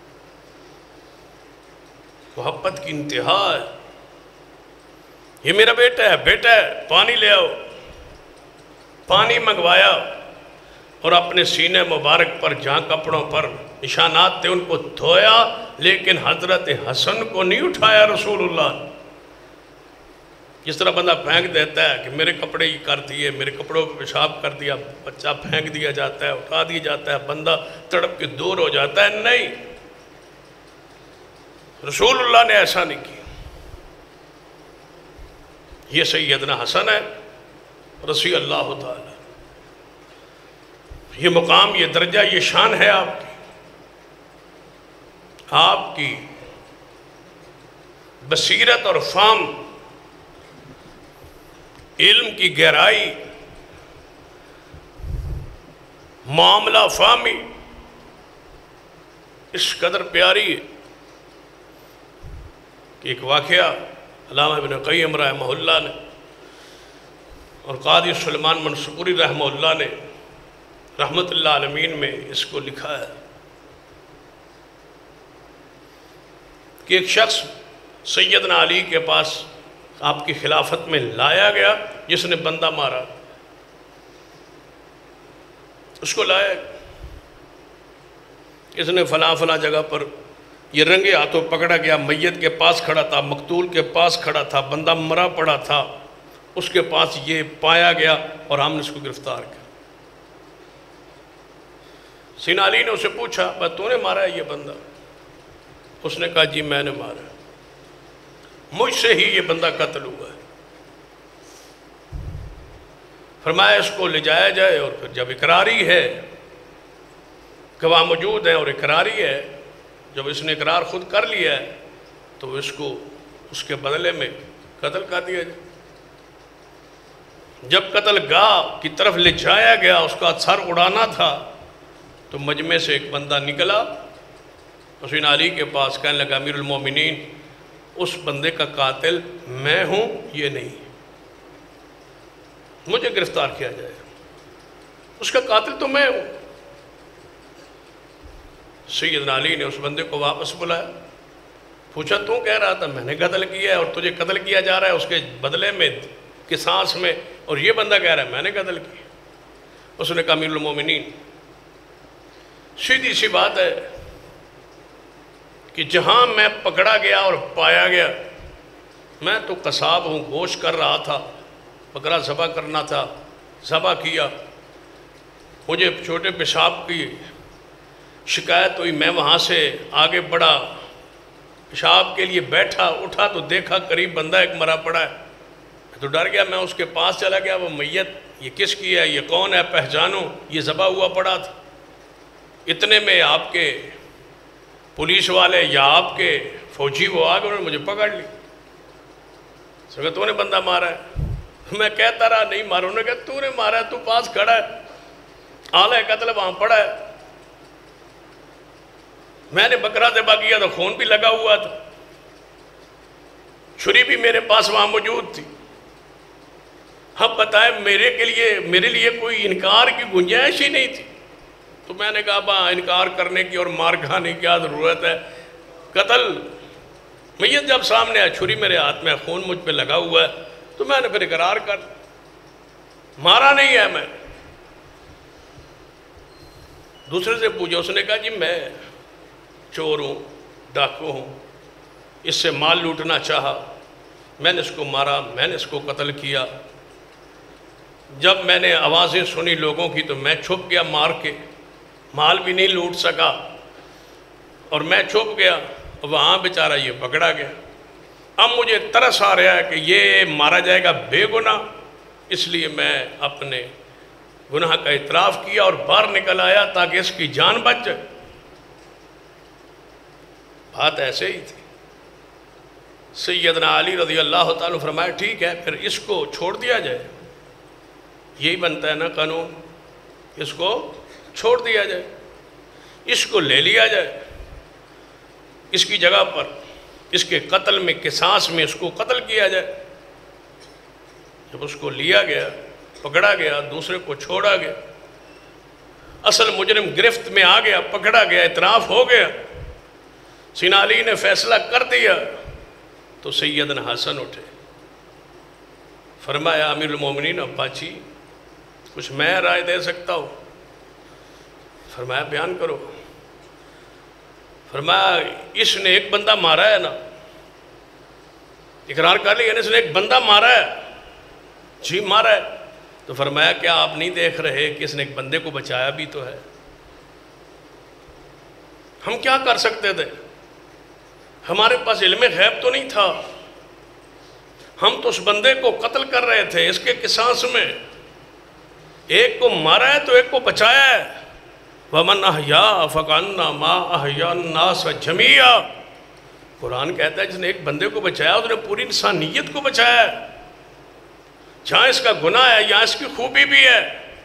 محبت کی انتہا ہے. یہ میرا بیٹا ہے، پانی لے آؤ. پانی منگوایا اور اپنے سینے مبارک پر جہاں کپڑوں پر نشانات تھے ان کو دھویا، لیکن حضرت حسن کو نہیں اٹھایا رسول اللہ. جس طرح بندہ پھینک دیتا ہے کہ میرے کپڑے ہی کر دیے، میرے کپڑوں پہ پیشاب کر دیا، بچہ پھینک دیا جاتا ہے، اٹھا دیا جاتا ہے، بندہ تڑپ کے دور ہو جاتا ہے. نہیں، رسول اللہ نے ایسا نہیں کیا. یہ سیدنا حسن ہے رضی اللہ تعالی. یہ مقام، یہ درجہ، یہ شان ہے آپ کی بصیرت اور فہم علم کی گہرائی، معاملہ فہمی اس قدر پیاری ہے کہ ایک واقعہ علامہ ابن قیم رحمہ اللہ نے اور قاضی سلیمان منصوری رحمہ اللہ نے رحمت اللہ عالمین میں اس کو لکھا ہے کہ ایک شخص سیدنا علی کے پاس آپ کی خلافت میں لایا گیا جس نے بندہ مارا، اس کو لایا، اس نے فلاں فلاں جگہ پر یہ رنگے ہاتھوں پکڑا گیا، میت کے پاس کھڑا تھا، مقتول کے پاس کھڑا تھا، بندہ مرا پڑا تھا، اس کے پاس یہ پایا گیا اور ہم نے اس کو گرفتار کیا۔ سیدنا علی نے اسے پوچھا بس تو نے مارا ہے یہ بندہ؟ اس نے کہا جی میں نے مارا، مجھ سے ہی یہ بندہ قتل ہوا ہے۔ فرمایا اس کو لے جایا جائے اور پھر جب اقراری ہے، گواہ موجود ہیں اور اقراری ہے، جب اس نے اقرار خود کر لیا ہے تو اس کو اس کے بدلے میں قتل کر دیا جائے۔ جب قتل گاہ کی طرف لے جایا گیا، اس کا سر اڑانا تھا تو مجمع سے ایک بندہ نکلا، حسین علی کے پاس کہنے لگا امیر المومنین اس بندے کا قاتل میں ہوں یہ نہیں، مجھے گرفتار کیا جائے، اس کا قاتل تو میں ہوں۔ سیدنا علی نے اس بندے کو واپس بلایا، پوچھا تو کہہ رہا تھا میں نے قتل کیا ہے اور تجھے قتل کیا جا رہا ہے اس کے بدلے میں قصاص میں، اور یہ بندہ کہہ رہا ہے میں نے قتل کیا۔ اس نے کہا امیر المومنین سیدھی سی بات ہے کہ جہاں میں پکڑا گیا اور پایا گیا، میں تو قصاب ہوں، گوشت کر رہا تھا، بکرا ذبح کرنا تھا، ذبح کیا، مجھے چھوٹے پیشاب کی شکایت ہوئی، میں وہاں سے آگے بڑھا، پیشاب کے لیے بیٹھا، اٹھا تو دیکھا قریب بندہ ایک مرا پڑا ہے، میں تو ڈر گیا، میں اس کے پاس چلا گیا، وہ میت یہ کس کی ہے، یہ کون ہے، پہچانو، یہ ذبح ہوا پڑا تھا۔ اتنے میں آپ کے پولیس والے یا آپ کے فوجی وہ آ گئے، انہوں نے مجھے پکڑ لی، سکتا تو نے بندہ مارا ہے، میں کہتا رہا نہیں مارا، انہوں نے کہا تو نے مارا ہے، تو پاس کھڑا ہے، آلہ قتل وہاں پڑا ہے، میں نے بکرا ذبح کیا تو خون بھی لگا ہوا تھا، چھری بھی میرے پاس وہاں موجود تھی، اب بتائیں میرے لیے کوئی انکار کی گنجائش ہی نہیں تھی۔ تو میں نے کہا انکار کرنے کی اور مار کھانے کی کیا ضرورت ہے، قتل میت جب سامنے ہے، چھری میرے ہاتھ میں، خون مجھ پہ لگا ہوا ہے، تو میں نے پھر اقرار کر مارا نہیں ہے میں۔ دوسرے سے پوچھا، اس نے کہا جی میں چور ہوں، ڈاکو ہوں، اس سے مال لوٹنا چاہا، میں نے اس کو مارا، میں نے اس کو قتل کیا، جب میں نے آوازیں سنی لوگوں کی تو میں چھپ گیا مار کے، مال بھی نہیں لوٹ سکا اور میں چھپ گیا، وہاں بیچارہ یہ پکڑا گیا، اب مجھے ترس آ رہا ہے کہ یہ مارا جائے گا بے گناہ، اس لیے میں اپنے گناہ کا اعتراف کیا اور باہر نکل آیا تاکہ اس کی جان بچ جائے۔ بات ایسے ہی تھی۔ سیدنا علی رضی اللہ تعالیٰ عنہ فرمایا ٹھیک ہے پھر اس کو چھوڑ دیا جائے، یہی بنتا ہے نا قانون، اس کو چھوڑ دیا جائے، اس کو لے لیا جائے، اس کی جگہ پر اس کے قتل میں قصاص میں اس کو قتل کیا جائے۔ جب اس کو لیا گیا، پکڑا گیا، دوسرے کو چھوڑا گیا، اصل مجرم گرفت میں آ گیا، پکڑا گیا، اعتراف ہو گیا، سیدنا علی نے فیصلہ کر دیا تو سیدنا حسن اٹھے، فرمایا امیر المومنین ابا جی کچھ میں رائے دے سکتا ہوں؟ فرمایا بیان کرو۔ فرمایا اس نے ایک بندہ مارا ہے نا، اقرار کر لیا اس نے ایک بندہ مارا ہے؟ جی مارا ہے۔ تو فرمایا کیا آپ نہیں دیکھ رہے کہ اس نے ایک بندے کو بچایا بھی تو ہے؟ ہم کیا کر سکتے تھے؟ ہمارے پاس علم غیب تو نہیں تھا، ہم تو اس بندے کو قتل کر رہے تھے، اس کے قصاص میں ایک کو مارا ہے تو ایک کو بچایا ہے۔ وَمَنْ أَحْيَا فَكَأَنَّمَا أَحْيَا النَّاسَ جَمِيعًا، قرآن کہتا ہے جس نے ایک بندے کو بچایا اس نے پوری انسانیت کو بچایا ہے۔ جہاں اس کا گناہ ہے یہاں اس کی خوبی بھی ہے۔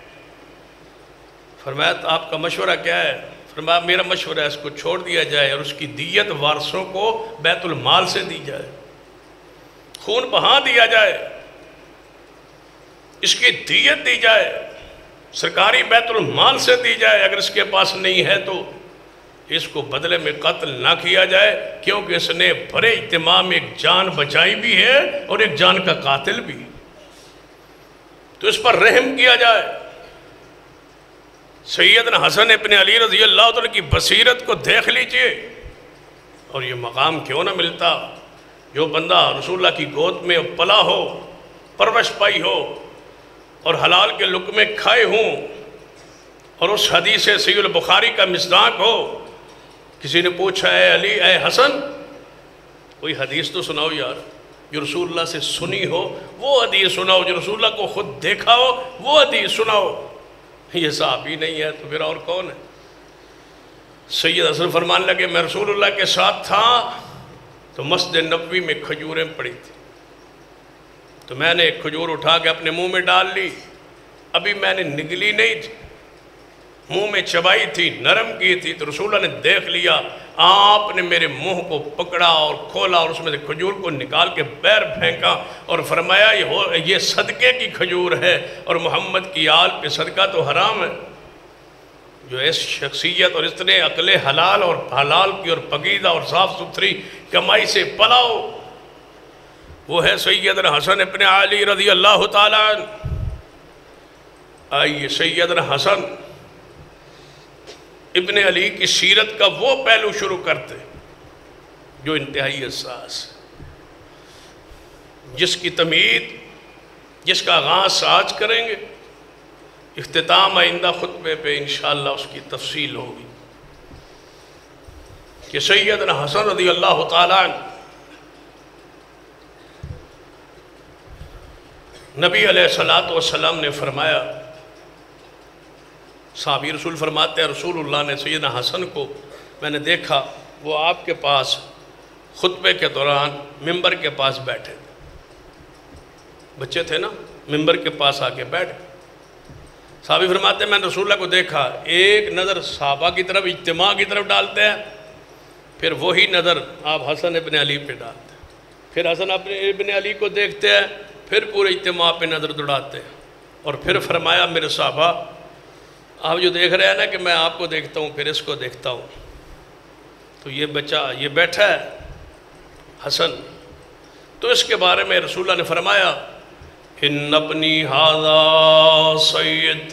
فرمایا تو آپ کا مشورہ کیا ہے؟ فرمایا میرا مشورہ ہے اس کو چھوڑ دیا جائے اور اس کی دیت وارثوں کو بیت المال سے دی جائے، خون بہا دیا جائے، اس کی دیت دی جائے، سرکاری بیت المال سے دی جائے، اگر اس کے پاس نہیں ہے تو اس کو بدلے میں قتل نہ کیا جائے، کیونکہ اس نے بڑے اجتماع میں ایک جان بچائی بھی ہے اور ایک جان کا قاتل بھی، تو اس پر رحم کیا جائے۔ سیدنا حسن ابن علی رضی اللہ عنہ کی بصیرت کو دیکھ لیجئے، اور یہ مقام کیوں نہ ملتا جو بندہ رسول اللہ کی گود میں پلا ہو، پرورش پائی ہو اور حلال کے لقمے کھائے ہوں، اور اس حدیث صحیح البخاری کا مصداق ہو۔ کسی نے پوچھا اے علی اے حسن کوئی حدیث تو سناؤ یار، جو رسول اللہ سے سنی ہو وہ حدیث سناؤ، جو رسول اللہ کو خود دیکھا ہو وہ حدیث سناؤ۔ یہ صحابی نہیں ہے تو پھر اور کون ہے؟ سید حسن فرمانے لگے میں رسول اللہ کے ساتھ تھا تو مسجد نبوی میں کھجوریں پڑی تھی، تو میں نے ایک کھجور اٹھا کے اپنے منہ میں ڈال لی، ابھی میں نے نگلی نہیں تھی، منہ میں چبائی تھی، نرم کی تھی، تو رسول اللہ نے دیکھ لیا، آپ نے میرے منہ کو پکڑا اور کھولا اور اس میں سے کھجور کو نکال کے بیر پھینکا اور فرمایا یہ صدقے کی کھجور ہے اور محمد کی آل پہ صدقہ تو حرام ہے۔ جو اس شخصیت اور اتنے عقل حلال اور حلال کی اور پاکیزہ اور صاف ستھری کمائی سے پلاؤ، وہ ہے سیدنا حسن ابن علی رضی اللہ تعالیٰ عنہ۔ آئیے سیدنا حسن ابن علی کی سیرت کا وہ پہلو شروع کرتے جو انتہائی حساس، جس کی تمہید، جس کا آغاز آج کریں گے، اختتام آئندہ خطبے پہ انشاءاللہ اس کی تفصیل ہوگی کہ سیدنا حسن رضی اللہ تعالیٰ عنہ نبی علیہ السلام نے فرمایا، صحابی رسول فرماتے ہیں رسول اللہ نے سیدنا حسن کو میں نے دیکھا وہ آپ کے پاس خطبے کے دوران ممبر کے پاس بیٹھے تھے، بچے تھے نا، ممبر کے پاس آ کے بیٹھ، صحابی فرماتے ہیں میں نے رسول اللہ کو دیکھا ایک نظر صحابہ کی طرف اجتماع کی طرف ڈالتے ہیں، پھر وہی نظر آپ حسن ابن علی پہ ڈالتے ہیں، پھر حسن ابن علی کو دیکھتے ہیں، پھر پورے اجتماع پہ نظر دوڑاتے ہیں، اور پھر فرمایا میرے صحابہ آپ جو دیکھ رہے ہیں نا کہ میں آپ کو دیکھتا ہوں پھر اس کو دیکھتا ہوں، تو یہ بچہ یہ بیٹھا ہے حسن، تو اس کے بارے میں رسول اللہ نے فرمایا ان ابنی ھذا سید،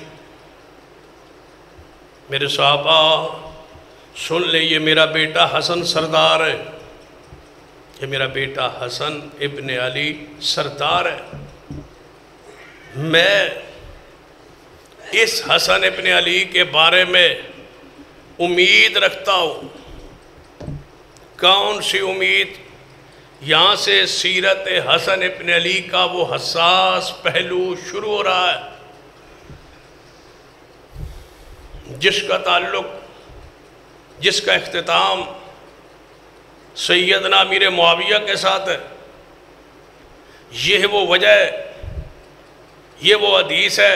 میرے صحابہ سن لیں یہ میرا بیٹا حسن سردار ہے، یہ میرا بیٹا حسن ابن علی سردار ہے، میں اس حسن ابن علی کے بارے میں امید رکھتا ہوں۔ کون سی امید؟ یہاں سے سیرت حسن ابن علی کا وہ حساس پہلو شروع ہو رہا ہے جس کا تعلق، جس کا اختتام سیدنا امیر معاویہ کے ساتھ ہے۔ یہ وہ وجہ ہے، یہ وہ حدیث ہے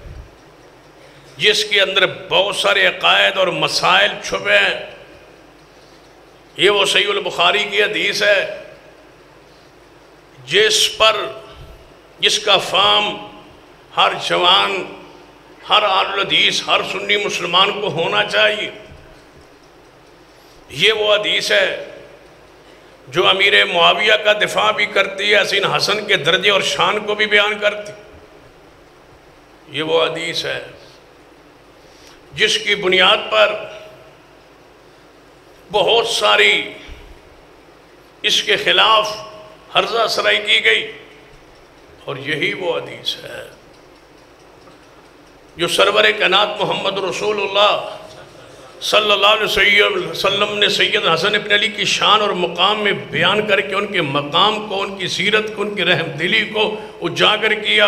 جس کے اندر بہت سارے عقائد اور مسائل چھپے ہیں۔ یہ وہ صحیح البخاری کی حدیث ہے جس کا فہم ہر جوان، ہر اہل حدیث، ہر سنی مسلمان کو ہونا چاہیے۔ یہ وہ حدیث ہے جو امیر معاویہ کا دفاع بھی کرتی ہے، حسین حسن کے درجے اور شان کو بھی بیان کرتی۔ یہ وہ حدیث ہے جس کی بنیاد پر بہت ساری اس کے خلاف ہرزہ سرائی کی گئی، اور یہی وہ حدیث ہے جو سرور کائنات محمد رسول اللہ صلی اللہ علیہ وسلم نے سید حسن ابن علی کی شان اور مقام میں بیان کر کے ان کے مقام کو، ان کی سیرت کو، ان کی رحم دلی کو اجاگر کیا،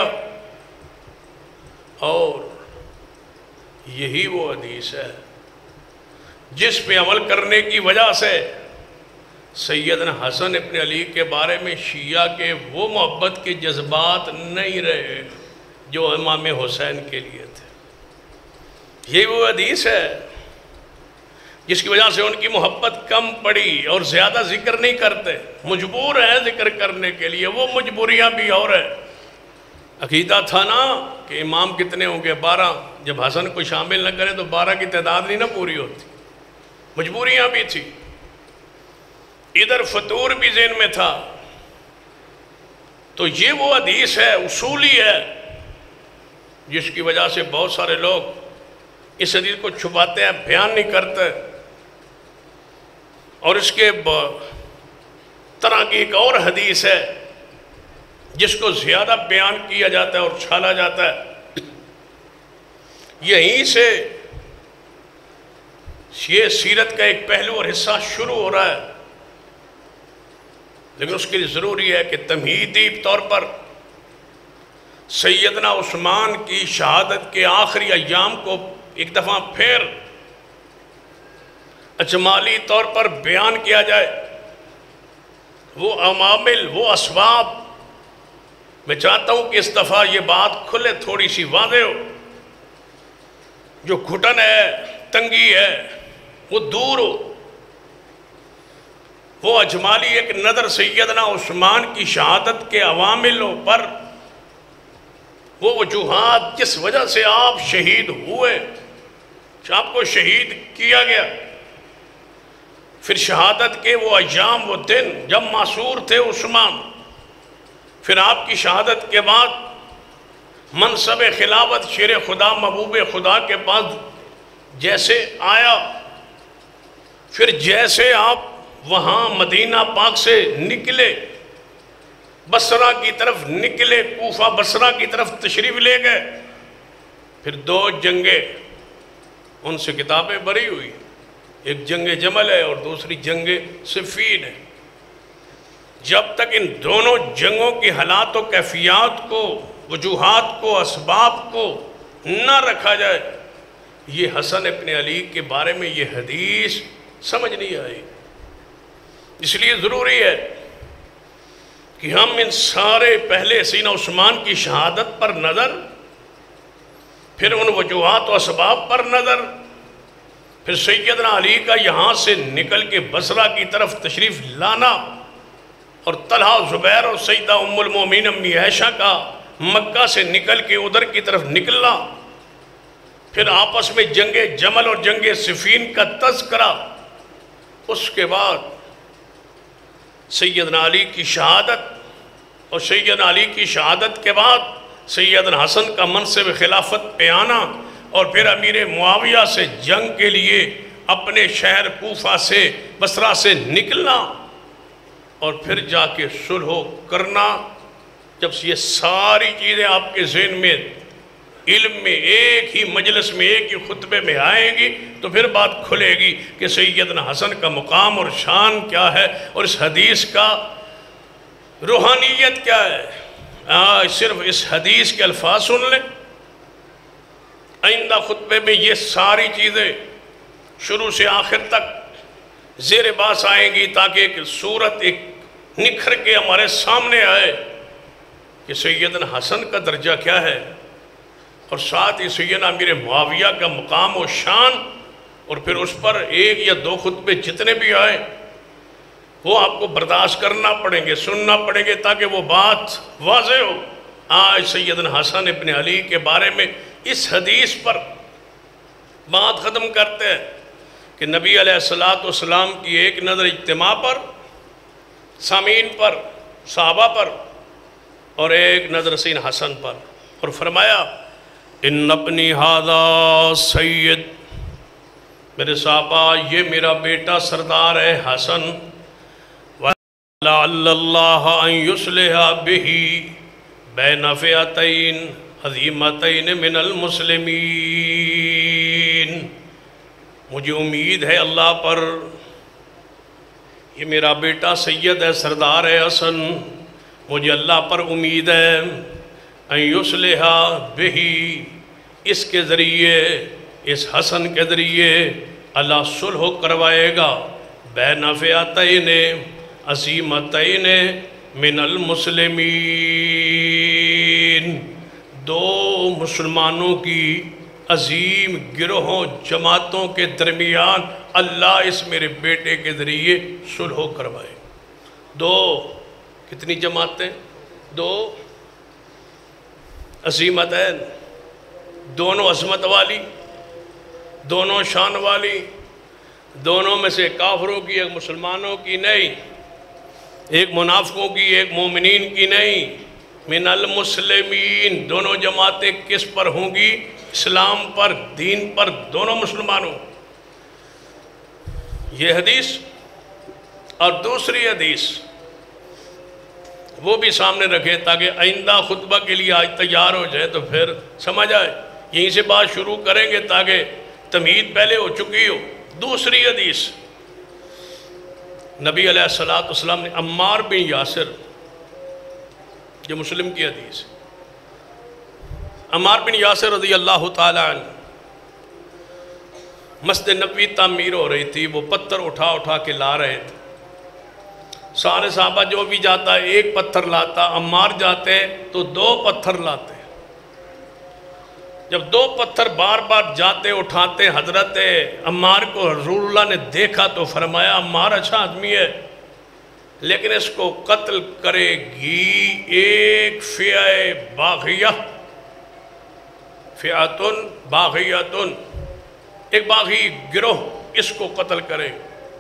اور یہی وہ حدیث ہے جس پہ عمل کرنے کی وجہ سے سیدنا حسن ابن علی کے بارے میں شیعہ کے وہ محبت کے جذبات نہیں رہے جو امام حسین کے لیے تھے۔ یہ وہ حدیث ہے جس کی وجہ سے ان کی محبت کم پڑی اور زیادہ ذکر نہیں کرتے، مجبور ہیں ذکر کرنے کے لیے، وہ مجبوریاں بھی اور ہیں۔ عقیدہ تھا نا کہ امام کتنے ہوں گے؟ 12، جب حسن کو شامل نہ کرے تو 12 کی تعداد نہیں نہ پوری ہوتی، مجبوریاں بھی تھی، ادھر فطور بھی ذہن میں تھا۔ تو یہ وہ حدیث ہے، اصولی ہے، جس کی وجہ سے بہت سارے لوگ اس حدیث کو چھپاتے ہیں، بیان نہیں کرتے، اور اس کے طرح کی ایک اور حدیث ہے جس کو زیادہ بیان کیا جاتا ہے اور چھالا جاتا ہے۔ یہیں سے یہ سیرت کا ایک پہلو اور حصہ شروع ہو رہا ہے، لیکن اس کے لیے ضروری ہے کہ تمہیدی طور پر سیدنا عثمان کی شہادت کے آخری ایام کو ایک دفعہ پھر اجمالی طور پر بیان کیا جائے، وہ عوامل، وہ اسباب۔ میں چاہتا ہوں کہ اس دفعہ یہ بات کھلے، تھوڑی سی واضح ہو، جو گھٹن ہے، تنگی ہے، وہ دور ہو۔ وہ اجمالی ایک نظر سیدنا عثمان کی شہادت کے عواملوں پر، وہ وجوہات جس وجہ سے آپ شہید ہوئے، آپ کو شہید کیا گیا، پھر شہادت کے وہ ایام، وہ دن جب معصور تھے عثمان، پھر آپ کی شہادت کے بعد منصب خلافت شیر خدا محبوب خدا کے پاس جیسے آیا، پھر جیسے آپ وہاں مدینہ پاک سے نکلے، بصرہ کی طرف نکلے، کوفہ بصرہ کی طرف تشریف لے گئے، پھر 2 جنگیں ان سے کتابیں بری ہوئی، ایک جنگ جمل ہے اور دوسری جنگ صفین ہے۔ جب تک ان دونوں جنگوں کی حالات و کیفیات کو، وجوہات کو، اسباب کو نہ رکھا جائے، یہ حسن ابن علی کے بارے میں یہ حدیث سمجھ نہیں آئی۔ اس لیے ضروری ہے کہ ہم ان سارے پہلے سیدنا عثمان کی شہادت پر نظر، پھر ان وجوہات و اسباب پر نظر، پھر سیدنا علی کا یہاں سے نکل کے بصرہ کی طرف تشریف لانا، اور طلحہ زبیر اور سیدہ ام المومنین امی عائشہ کا مکہ سے نکل کے ادھر کی طرف نکلنا، پھر آپس میں جنگ جمل اور جنگ صفین کا تذکرہ، اس کے بعد سیدنا علی کی شہادت، اور سیدنا علی کی شہادت کے بعد سیدنا حسن کا منصب خلافت پہ آنا، اور پھر امیر معاویہ سے جنگ کے لیے اپنے شہر کوفہ سے، بصرہ سے نکلنا، اور پھر جا کے صلح کرنا۔ جب یہ ساری چیزیں آپ کے ذہن میں، علم میں، ایک ہی مجلس میں، ایک ہی خطبے میں آئیں گی، تو پھر بات کھلے گی کہ سیدنا حسن کا مقام اور شان کیا ہے، اور اس حدیث کا روحانیت کیا ہے۔ صرف اس حدیث کے الفاظ سن لیں، آئندہ خطبے میں یہ ساری چیزیں شروع سے آخر تک زیر باس آئیں گی، تاکہ ایک صورت ایک نکھر کے ہمارے سامنے آئے کہ سیدنا حسن کا درجہ کیا ہے، اور ساتھ ہی سیدنا امیر معاویہ کا مقام و شان، اور پھر اس پر 1 یا 2 خطبے جتنے بھی آئے وہ آپ کو برداشت کرنا پڑیں گے، سننا پڑیں گے، تاکہ وہ بات واضح ہو۔ آج سیدنا حسن ابن علی کے بارے میں اس حدیث پر بات ختم کرتے ہیں کہ نبی علیہ السلام کی ایک نظر اجتماع پر، سامعین پر، صحابہ پر، اور ایک نظر سیدنا حسن پر، اور فرمایا ان ابنی ھذا سید، میرے صحابہ یہ میرا بیٹا سردار ہے حسن، وَلَعَلَّ اللَّهَ أَن يُصْلِحَ بِهِ بَيْنَ فِئَتَيْنِ عَظِیمَتَيْنِ مِنَ الْمُسْلِمِينَ، مجھے امید ہے اللہ پر، یہ میرا بیٹا سید ہے، سردار ہے حسن، مجھے اللہ پر امید ہے ان یصلح بہ، اس کے ذریعے، اس حسن کے ذریعے اللہ صلح کروائے گا بین فئتین عظیمتین من المسلمین، دو مسلمانوں کی عظیم گروہوں جماعتوں کے درمیان اللہ اس میرے بیٹے کے ذریعے صلح کروائے۔ دو کتنی جماعتیں؟ دو عظیمتین، دونوں عظمت والی، دونوں شان والی، دونوں میں سے کافروں کی ایک مسلمانوں کی نہیں، ایک منافقوں کی ایک مومنین کی نہیں، من المسلمین، دونوں جماعتیں کس پر ہوں گی؟ اسلام پر، دین پر، دونوں مسلمانوں۔ یہ حدیث اور دوسری حدیث وہ بھی سامنے رکھے تاکہ آئندہ خطبہ کے لیے آج تیار ہو جائے تو پھر سمجھ آئے۔ یہیں سے بات شروع کریں گے تاکہ تمہید پہلے ہو چکی ہو۔ دوسری حدیث، نبی علیہ السلام نے عمار بن یاسر، یہ مسلم کی حدیث، عمار بن یاسر رضی اللہ تعالیٰ عنہ، مسجد نبوی تعمیر ہو رہی تھی، وہ پتھر اٹھا اٹھا کے لا رہے تھے۔ سارے صحابہ جو بھی جاتا ایک پتھر لاتا، عمار جاتے تو دو پتھر لاتے۔ جب دو پتھر بار بار جاتے اٹھاتے حضرت عمار کو رسول اللہ نے دیکھا تو فرمایا عمار اچھا آدمی ہے لیکن اس کو قتل کرے گی ایک فئہ باغیہ، فئاتن باغیتن، ایک باغی گروہ اس کو قتل کرے۔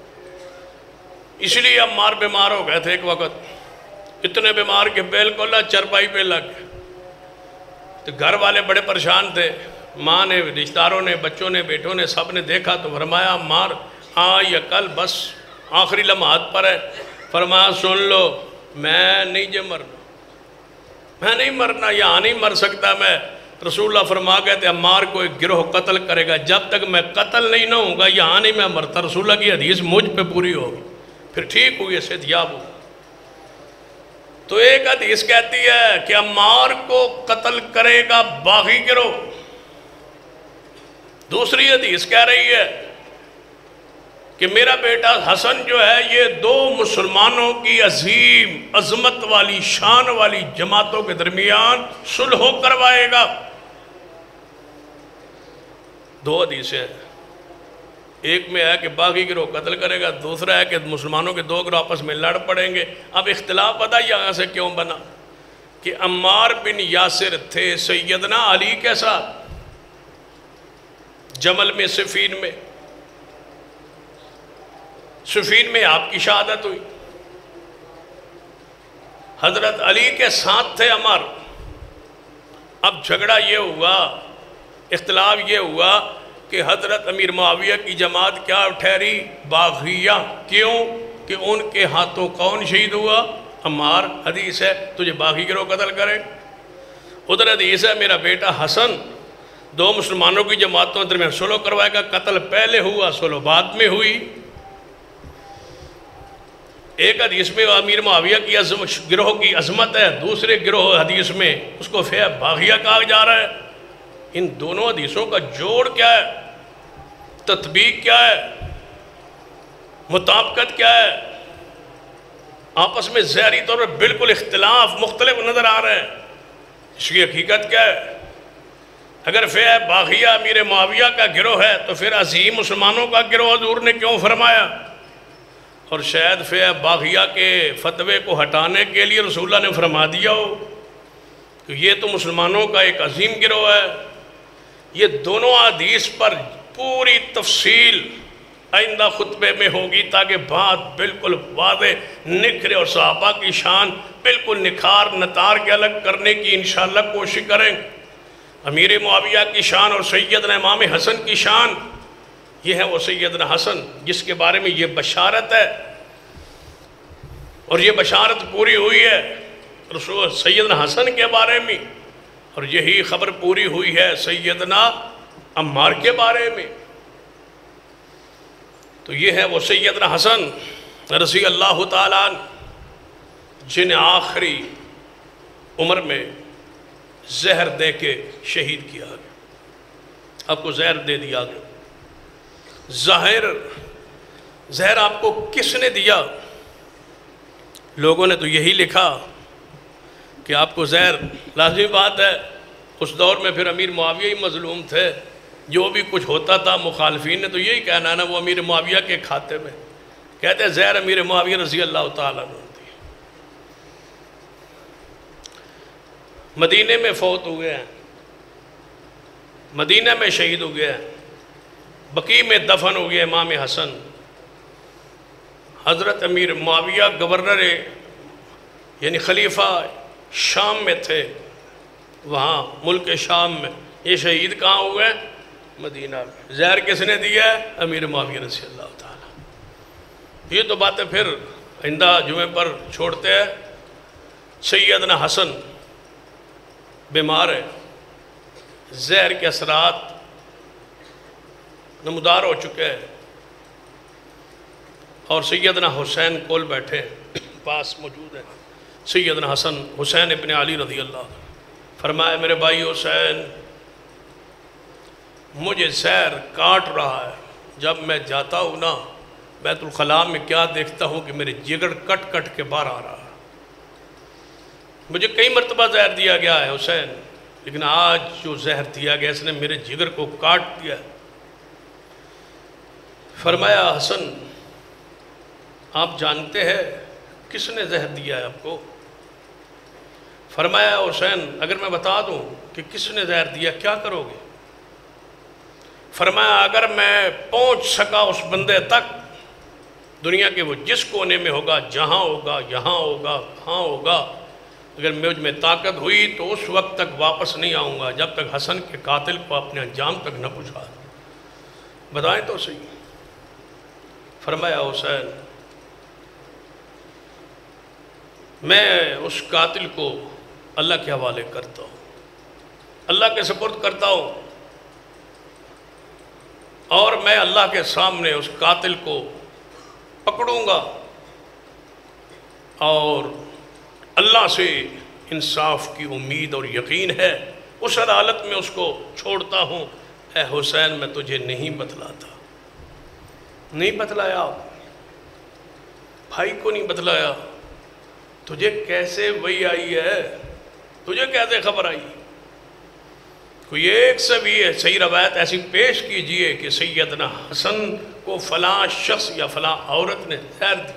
اس لیے عمار بیمار ہو گئے تھے ایک وقت، اتنے بیمار کہ بالکل چرپائی پہ لگ گئے۔ تو گھر والے بڑے پریشان تھے، ماں نے، رشتہ داروں نے، بچوں نے، بیٹوں نے، سب نے دیکھا تو فرمایا عمار ہاں یا کل بس آخری لمحات پر ہے۔ فرمایا سن لو، میں نہیں مرنا، میں نہیں مرنا، یہاں نہیں مر سکتا میں۔ رسول اللہ فرما گئے تھے عمار کو ایک گروہ قتل کرے گا، جب تک میں قتل نہیں نہ ہوں گا یہاں نہیں میں مرتا۔ رسول اللہ کی حدیث مجھ پہ پوری ہوگی، پھر ٹھیک ہوئی، صحتیاب ہو۔ تو ایک حدیث کہتی ہے کہ عمار کو قتل کرے گا باغی گروہ، دوسری حدیث کہہ رہی ہے کہ میرا بیٹا حسن جو ہے یہ دو مسلمانوں کی عظیم عظمت والی شان والی جماعتوں کے درمیان صلح کروائے گا۔ دو حدیثیں، ایک میں ہے کہ باغی گروہ قتل کرے گا، دوسرا ہے کہ مسلمانوں کے دو گروہ آپس میں لڑ پڑیں گے۔ اب اختلاف پتہ یہاں سے کیوں بنا کہ عمار بن یاسر تھے سیدنا علی کے ساتھ جمل میں، صفین میں آپ کی شہادت ہوئی، حضرت علی کے ساتھ تھے عمار۔ اب جھگڑا یہ ہوا، اختلاف یہ ہوا کہ حضرت امیر معاویہ کی جماعت کیا ٹھہری؟ باغیہ۔ کیوں؟ کہ ان کے ہاتھوں کون شہید ہوا؟ عمار۔ حدیث ہے تجھے باغی گروہ قتل کرے۔ ادھر حدیث ہے میرا بیٹا حسن دو مسلمانوں کی جماعتوں درمیان صلح کروائے گا، قتل پہلے ہوا، صلح بعد میں ہوئی۔ ایک حدیث میں امیر معاویہ کی گروہ کی عظمت ہے، دوسرے گروہ حدیث میں اس کو فئہ باغیہ کہا جا رہا ہے۔ ان دونوں حدیثوں کا جوڑ کیا ہے؟ تطبیق کیا ہے؟ مطابقت کیا ہے؟ آپس میں ظاہری طور پر بالکل اختلاف مختلف نظر آ رہے ہیں، اس کی حقیقت کیا ہے؟ اگر فئہ باغیہ امیر معاویہ کا گروہ ہے تو پھر عظیم مسلمانوں کا گروہ حضور نے کیوں فرمایا؟ اور شاید فئہ باغیہ کے فتوے کو ہٹانے کے لیے رسول اللہ نے فرما دیا ہو کہ یہ تو مسلمانوں کا ایک عظیم گروہ ہے۔ یہ دونوں حدیث پر پوری تفصیل آئندہ خطبے میں ہوگی تاکہ بات بالکل واضح نکھرے اور صحابہ کی شان بالکل نکھار نتار کے الگ کرنے کی انشاءاللہ کوشش کریں۔ امیر معاویہ کی شان اور سیدنا امام حسن کی شان، یہ ہے وہ سیدنا حسن جس کے بارے میں یہ بشارت ہے، اور یہ بشارت پوری ہوئی ہے رسول سیدنا حسن کے بارے میں، اور یہی خبر پوری ہوئی ہے سیدنا عمار کے بارے میں۔ تو یہ ہے وہ سیدنا حسن رضی اللہ تعالیٰ عنہ جنہیں آخری عمر میں زہر دے کے شہید کیا گیا، آپ کو زہر دے دیا گیا۔ ظاہر زہر آپ کو کس نے دیا؟ لوگوں نے تو یہی لکھا کہ آپ کو زہر، لازمی بات ہے اس دور میں پھر امیر معاویہ ہی مظلوم تھے، جو بھی کچھ ہوتا تھا مخالفین نے تو یہی کہنا ہے نا وہ امیر معاویہ کے کھاتے میں، کہتے ہیں زہر امیر معاویہ رضی اللہ تعالیٰ عنہ دی۔ مدینے میں فوت ہوئے ہیں، مدینہ میں شہید ہو گئے ہیں، بقیع میں دفن ہو گئے امام حسن۔ حضرت امیر معاویہ گورنر یعنی خلیفہ شام میں تھے، وہاں ملک شام میں، یہ شہید کہاں ہوئے؟ مدینہ میں۔ زہر کس نے دیا ہے؟ امیر معاویہ رضی اللہ تعالیٰ۔ یہ تو باتیں پھر آئندہ جمعے پر چھوڑتے ہیں۔ سیدنا حسن بیمار ہے، زہر کے اثرات نمودار ہو چکے ہیں، اور سیدنا حسین کول بیٹھے پاس موجود ہیں۔ سیدنا حسن حسین ابن علی رضی اللہ عنہ فرمایا میرے بھائی حسین، مجھے زہر کاٹ رہا ہے، جب میں جاتا ہوں نا بیت الخلاء میں کیا دیکھتا ہوں کہ میرے جگر کٹ کٹ کے باہر آ رہا ہے۔ مجھے کئی مرتبہ زہر دیا گیا ہے حسین، لیکن آج جو زہر دیا گیا اس نے میرے جگر کو کاٹ دیا۔ فرمایا حسن آپ جانتے ہیں کس نے زہر دیا ہے آپ کو؟ فرمایا حسین اگر میں بتا دوں کہ کس نے زہر دیا کیا کرو گے؟ فرمایا اگر میں پہنچ سکا اس بندے تک، دنیا کے وہ جس کونے میں ہوگا، جہاں ہوگا، یہاں ہوگا، کہاں ہوگا، اگر مجھ میں طاقت ہوئی تو اس وقت تک واپس نہیں آؤں گا جب تک حسن کے قاتل کو اپنے انجام تک نہ پہنچا دوں۔ بتائیں تو صحیح۔ فرمایا حسین میں اس قاتل کو اللہ کے حوالے کرتا ہوں، اللہ کے سپرد کرتا ہوں، اور میں اللہ کے سامنے اس قاتل کو پکڑوں گا اور اللہ سے انصاف کی امید اور یقین ہے، اس عدالت میں اس کو چھوڑتا ہوں۔ اے حسین میں تجھے نہیں بتلاتا، نہیں بتلایا، بھائی کو نہیں بتلایا، تجھے کیسے وحی آئی ہے، تجھے کیسے خبر آئی؟ کوئی ایک سے بھی صحیح روایت ایسی پیش کیجئے کہ سیدنا حسن کو فلاں شخص یا فلاں عورت نے زہر دی۔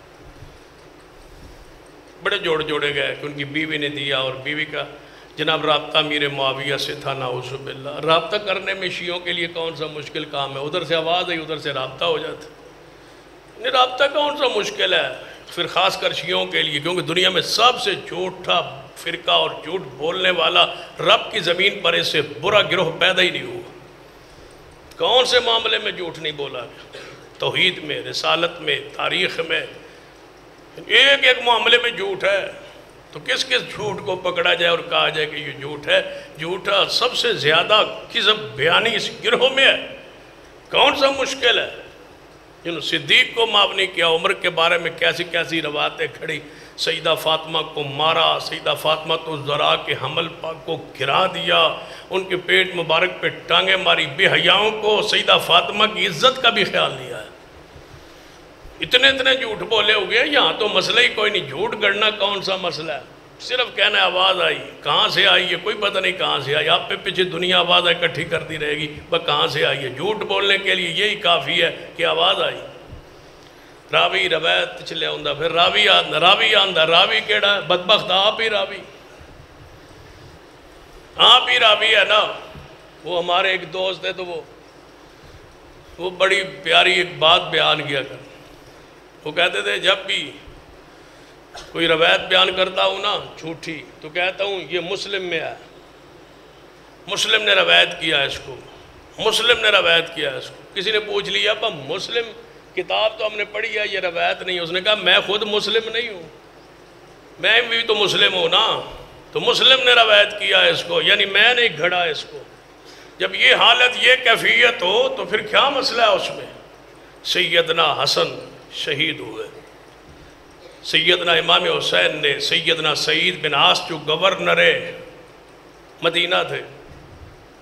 بڑے جوڑے گئے کہ ان کی بیوی نے دیا، اور بیوی کا جناب رابطہ امیر معاویہ سے تھا، نعوذ باللہ۔ رابطہ کرنے میں شیعوں کے لیے کون سا مشکل کام ہے؟ ادھر سے آواز آئی ادھر سے رابطہ ہو جاتا ہے۔ رابطہ کون سا مشکل ہے؟ پھر خاص کر شیعوں کے لیے، کیونکہ دنیا میں سب سے جھوٹا فرقہ اور جھوٹ بولنے والا رب کی زمین پر اس سے برا گروہ پیدا ہی نہیں ہوا۔ کون سے معاملے میں جھوٹ نہیں بولا گیا؟ توحید میں، رسالت میں، تاریخ میں، ایک ایک معاملے میں جھوٹ ہے۔ تو کس کس جھوٹ کو پکڑا جائے اور کہا جائے کہ یہ جھوٹ ہے؟ جھوٹا سب سے زیادہ کذب بیانی اس گروہ میں ہے۔ کون سا مشکل ہے؟ جنہوں صدیق کو معاف نہیں کیا، عمر کے بارے میں کیسی کیسی روایتیں کھڑی، سیدہ فاطمہ کو مارا، سیدہ فاطمہ تو زرا کے حمل پاک کو گرا دیا، ان کے پیٹ مبارک پہ ٹانگیں ماری، بے حیاؤں کو سیدہ فاطمہ کی عزت کا بھی خیال نہیں آیا۔ اتنے جھوٹ بولے ہو گئے، یہاں تو مسئلہ ہی کوئی نہیں، جھوٹ گڑنا کون سا مسئلہ ہے؟ صرف کہنا ہے آواز آئی، کہاں سے آئی ہے کوئی پتہ نہیں کہاں سے آئی، آپ پہ پیچھے دنیا آواز اکٹھی کرتی رہے گی، وہ کہاں سے آئی ہے؟ جھوٹ بولنے کے لیے یہی کافی ہے کہ آواز آئی۔ راوی روایت چلے ہوندہ، پھر راوی آندہ، راوی کیڑا ہے؟ بدبخت آپ ہی راوی ہے نا۔ وہ ہمارے ایک دوست ہے تو وہ بڑی پیاری ایک بات بیان کیا کر، وہ کہتے تھے جب بھی کوئی روایت بیان کرتا ہوں نا جھوٹی، تو کہتا ہوں یہ مسلم میں ہے، مسلم نے روایت کیا ہے اس کو، مسلم نے روایت کیا ہے اس کو۔ کسی نے پوچھ لیا اب مسلم کتاب تو ہم نے پڑھی ہے، یہ روایت نہیں ہے۔ اس نے کہا میں خود مسلم نہیں ہوں، میں بھی تو مسلم ہوں نا، تو مسلم نے روایت کیا ہے اس کو، یعنی میں نے گھڑا ہے اس کو۔ جب یہ حالت، یہ کیفیت ہو تو پھر کیا مسئلہ ہے اس میں؟ سیدنا حسن شہید ہوئے، سیدنا امام حسین نے سیدنا سعید بن عاص جو گورنر مدینہ تھے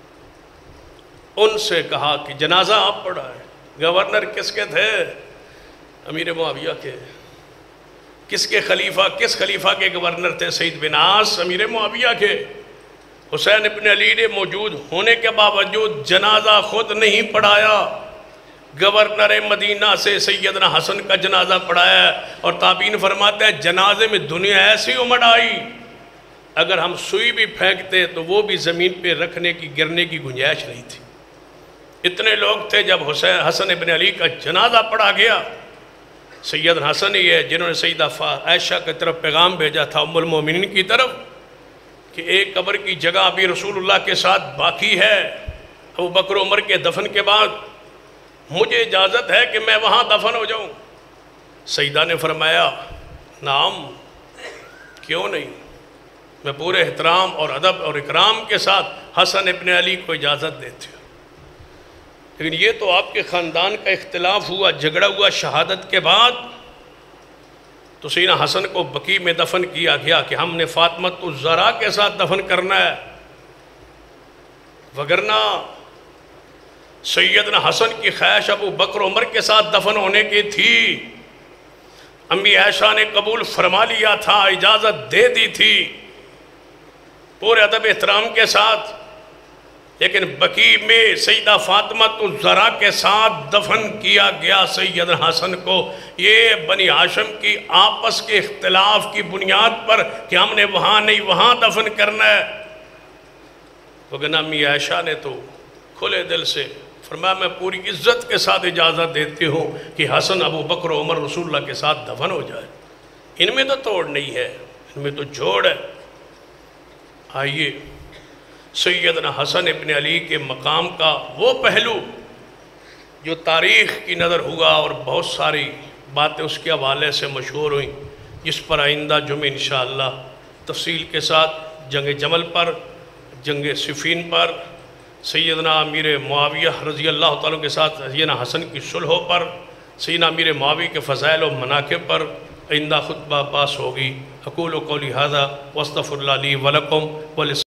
ان سے کہا کہ جنازہ آپ پڑھا ہے۔ گورنر کس کے تھے؟ امیر معاویہ کے کس کے خلیفہ، کس خلیفہ کے گورنر تھے؟ سعید بن عاص امیر معاویہ کے۔ حسین ابن علی نے موجود ہونے کے باوجود جنازہ خود نہیں پڑھایا، گورنر مدینہ سے سیدنا حسن کا جنازہ پڑھایا، اور تابعین فرماتے ہیں جنازے میں دنیا ایسی امڑ آئی، اگر ہم سوئی بھی پھینکتے تو وہ بھی زمین پہ رکھنے کی، گرنے کی گنجائش نہیں تھی۔ اتنے لوگ تھے۔ جب حسن ابن علی کا جنازہ پڑھا گیا، سیدنا حسن ہی ہے جنہوں نے سیدہ عائشہ کی طرف پیغام بھیجا تھا، ام المومنین کی طرف، کہ ایک قبر کی جگہ ابھی رسول اللہ کے ساتھ باقی ہے ابو بکر عمر کے دفن کے بعد، مجھے اجازت ہے کہ میں وہاں دفن ہو جاؤں۔ سیدہ نے فرمایا نعم، کیوں نہیں، میں پورے احترام اور ادب اور اکرام کے ساتھ حسن ابن علی کو اجازت دیتی ہوں۔ لیکن یہ تو آپ کے خاندان کا اختلاف ہوا، جھگڑا ہوا شہادت کے بعد، تو سیدنا حسن کو بقیع میں دفن کیا گیا کہ ہم نے فاطمۃ الزہرا کے ساتھ دفن کرنا ہے، وگرنہ سیدنا حسن کی خواہش ابو بکر عمر کے ساتھ دفن ہونے کی تھی۔ امی عائشہ نے قبول فرما لیا تھا، اجازت دے دی تھی پورے ادب احترام کے ساتھ، لیکن بقیع میں سیدہ فاطمۃ الزہرا کے ساتھ دفن کیا گیا سیدنا حسن کو۔ یہ بنی ہاشم کی آپس کے اختلاف کی بنیاد پر کہ ہم نے وہاں نہیں وہاں دفن کرنا ہے۔ وگرنہ امی عائشہ نے تو کھلے دل سے فرمایا میں پوری عزت کے ساتھ اجازت دیتی ہوں کہ حسن ابو بکر و عمر رسول اللہ کے ساتھ دفن ہو جائے۔ ان میں تو توڑ نہیں ہے، ان میں تو جوڑ ہے۔ آئیے سیدنا حسن ابن علی کے مقام کا وہ پہلو جو تاریخ کی نظر ہوا، اور بہت ساری باتیں اس کے حوالے سے مشہور ہوئیں، جس پر آئندہ جمعہ انشاءاللہ تفصیل کے ساتھ جنگ جمل پر، جنگ صفین پر، سیدنا امیر معاویہ رضی اللہ تعالیٰ کے ساتھ سیدنا حسن کی صلح پر، سیدنا امیر معاویہ کے فضائل و مناقب پر آئندہ خطبہ پاس ہوگی۔ اقول قولی ھذا واستغفر اللہ لی ولکم